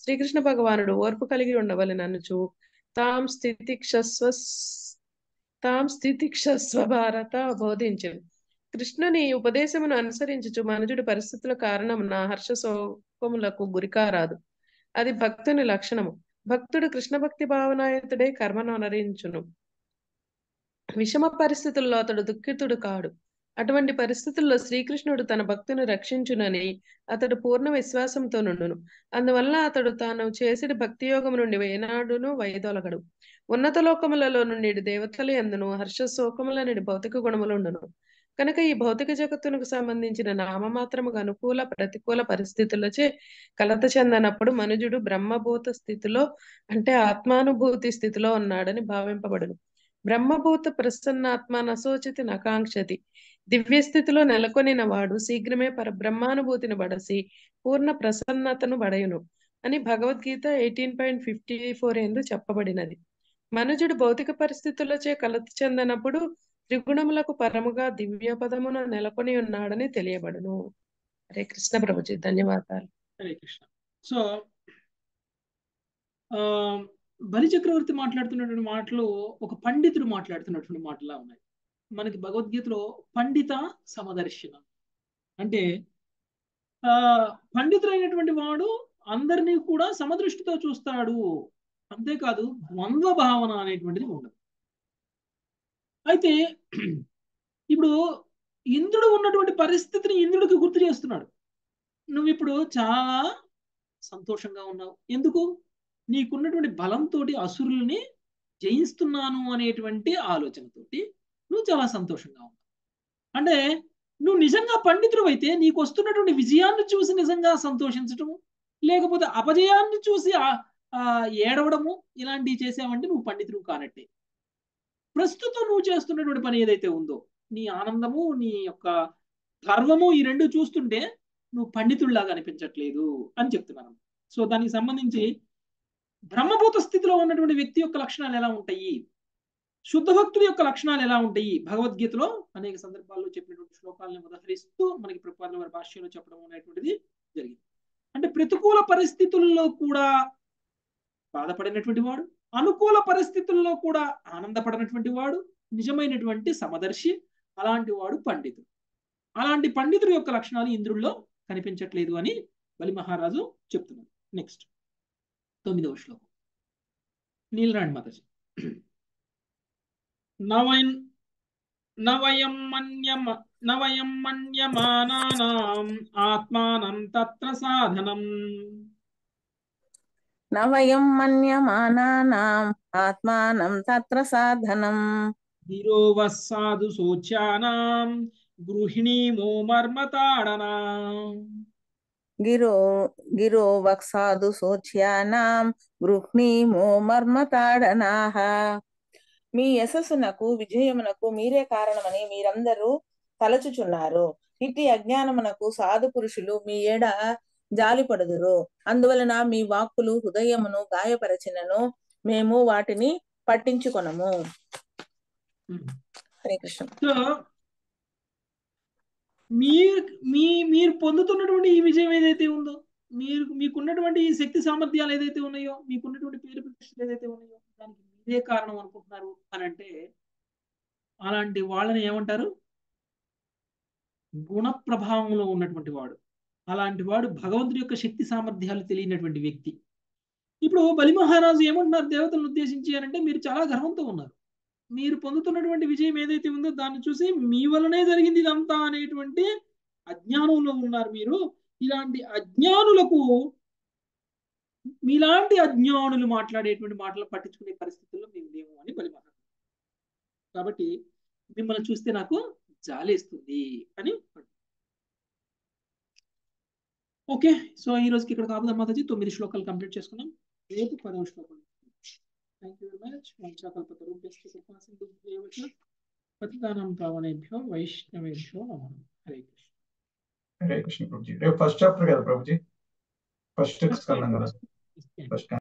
శ్రీకృష్ణ భగవానుడు ఓర్పు కలిగి ఉండవలెను అనుచు తాం స్థితిక్షస్వ తాం స్థితిక్షస్వ భారత బోధించెను. కృష్ణుని ఉపదేశమును అనుసరించుచు మనుజుడు పరిస్థితుల కారణమున హర్ష శోకములకు గురికారాదు. అది భక్తుని లక్షణము. భక్తుడు కృష్ణ భక్తి భావనాయుతుడే కర్మను అనరించును. విషమ పరిస్థితుల్లో అతడు దుఃఖితుడు కాడు. అటువంటి పరిస్థితుల్లో శ్రీకృష్ణుడు తన భక్తుని రక్షించునని అతడు పూర్ణ విశ్వాసంతో నుండును. అందువల్ల అతడు తాను చేసిన భక్తి యోగము నుండి ఏనాడును వైదొలగడు. ఉన్నత లోకములలో నుండి దేవతల యందును హర్ష శోకముల నుండి భౌతిక గుణములుండును. కనుక ఈ భౌతిక జగత్తునకు సంబంధించిన నామమాత్రముగా అనుకూల ప్రతికూల పరిస్థితులచే కలత చెందనప్పుడు మనుజుడు బ్రహ్మభూత స్థితిలో అంటే ఆత్మానుభూతి స్థితిలో ఉన్నాడని భావింపబడును. బ్రహ్మభూత ప్రసన్నాత్మ నశోచతి నకాంక్షతి. దివ్య స్థితిలో నెలకొనిన వాడు శీఘ్రమే పరబ్రహ్మానుభూతిని బడసి పూర్ణ ప్రసన్నతను బడయును అని Bhagavad Gita eighteen point fifty four ఎందు చెప్పబడినది. మనుజుడు భౌతిక పరిస్థితులచే కలత చెందనప్పుడు త్రిగుణములకు పరముగా దివ్య పదమున నెలకొని ఉన్నాడని తెలియబడును. హరే కృష్ణ ప్రభుజీ, ధన్యవాదాలు. హరే కృష్ణ. సో ఆ బలి చక్రవర్తి మాట్లాడుతున్నటువంటి మాటలు ఒక పండితుడు మాట్లాడుతున్నటువంటి మాటలా ఉన్నాయి. మనకి భగవద్గీతలో పండిత సమదర్శనం అంటే ఆ పండితుడైనటువంటి వాడు అందరినీ కూడా సమదృష్టితో చూస్తాడు, అంతేకాదు ద్వంద్వ భావన అనేటువంటిది ఉండదు. అయితే ఇప్పుడు ఇంద్రుడు ఉన్నటువంటి పరిస్థితిని ఇంద్రుడికి గుర్తు చేస్తున్నాడు. నువ్వు ఇప్పుడు చాలా సంతోషంగా ఉన్నావు. ఎందుకు? నీకున్నటువంటి బలంతో అసురుల్ని జయిస్తున్నాను అనేటువంటి ఆలోచనతోటి నువ్వు చాలా సంతోషంగా ఉన్నావు. అంటే నువ్వు నిజంగా పండితుడు అయితే నీకు వస్తున్నటువంటి విజయాన్ని చూసి నిజంగా సంతోషించటము, లేకపోతే అపజయాన్ని చూసి ఏడవడము ఇలాంటివి చేసావంటే నువ్వు పండితుడు కానట్టే. ప్రస్తుతం నువ్వు చేస్తున్నటువంటి పని ఏదైతే ఉందో నీ ఆనందము నీ యొక్క గర్వము ఈ రెండు చూస్తుంటే నువ్వు పండితుడిలాగా అనిపించట్లేదు అని చెప్తున్నాను. సో దానికి సంబంధించి బ్రహ్మభూత స్థితిలో ఉన్నటువంటి వ్యక్తి యొక్క లక్షణాలు ఎలా ఉంటాయి, శుద్ధ భక్తుడి యొక్క లక్షణాలు ఎలా ఉంటాయి, భగవద్గీతలో అనేక సందర్భాల్లో చెప్పినటువంటి శ్లోకాలను ఉదహరిస్తూ మనకి ప్రభుపాదుల వారి భాష్యంలో చెప్పడం అనేటువంటిది జరిగింది. అంటే ప్రతికూల పరిస్థితుల్లో కూడా బాధపడినటువంటి వాడు, అనుకూల పరిస్థితుల్లో కూడా ఆనందపడినటువంటి వాడు నిజమైనటువంటి సమదర్శి. అలాంటి వాడు పండితుడు. అలాంటి పండితుడి యొక్క లక్షణాలు ఇంద్రుల్లో కనిపించట్లేదు అని బలి మహారాజు చెప్తున్నారు. నెక్స్ట్ తొమ్మిదవ శ్లోకం నీలరాణి మాతాజీ. నవయన్ నవయం మన్యమ నవయం మన్యమానానాం ఆత్మానం తత్ర సాధనం నవయం మన్యమానానాం ఆత్మానం తత్ర సాధనం గిరోవస్సాదు శోచ్యానాం గృహిణీమో మర్మతాడనా గిరో గిరో వక్సాదు శోచ్యానాం గృహ్ణీమో మర్మతాడనాః. మీ యశస్సునకు విజయమునకు మీరే కారణమని మీరందరూ తలచుచున్నారు. ఇట్టి అజ్ఞానమునకు సాధు పురుషులు మీ ఏడ జాలిపడుదురు. అందువలన మీ వాక్కులు హృదయమును గాయపరచినను మేము వాటిని పట్టించుకొనము. హరే కృష్ణ. సో మీరు మీ మీరు పొందుతున్నటువంటి ఈ విజయం ఏదైతే ఉందో, మీరు మీకున్నటువంటి ఈ శక్తి సామర్థ్యాలు ఏదైతే ఉన్నాయో, మీకున్నటువంటి పేరు ప్రతిష్టలు ఏదైతే ఉన్నాయో దానికి మీరే కారణం అనుకుంటున్నారు అని అంటే అలాంటి వాళ్ళని ఏమంటారు? గుణ ప్రభావంలో ఉన్నటువంటి వాడు. అలాంటి వాడు భగవంతుడి యొక్క శక్తి సామర్థ్యాలు తెలియనటువంటి వ్యక్తి. ఇప్పుడు బలి మహారాజు ఏమంటున్నారు దేవతలను ఉద్దేశించి అని అంటే, మీరు చాలా గర్వంతో ఉన్నారు. మీరు పొందుతున్నటువంటి విజయం ఏదైతే ఉందో దాన్ని చూసి మీ వలనే జరిగింది ఇదంతా అనేటువంటి అజ్ఞానంలో ఉన్నారు మీరు. ఇలాంటి అజ్ఞానులకు మీలాంటి అజ్ఞానులు మాట్లాడేటువంటి మాటలు పట్టించుకునే పరిస్థితుల్లో మేము లేము అని బలి మహారాజు. కాబట్టి మిమ్మల్ని చూస్తే నాకు జాలేస్తుంది అని. ఓకే, సో ఈ రోజుకి ఇక్కడ కాపుదాం మాతాజీ. తొమ్మిది శ్లోకాలు కంప్లీట్ చేసుకున్నాం. రేపు పదవ శ్లోకం. Thank you very much. పతితానాం పావనేభ్యో వైష్ణవేభ్యో నమః. హరే కృష్ణ. హరే కృష్ణ ప్రభుజీ. రేపు ఫస్ట్ చాప్టర్ కదా ప్రభుజీ, ఫస్ట్ స్కందం కదా, ఫస్ట్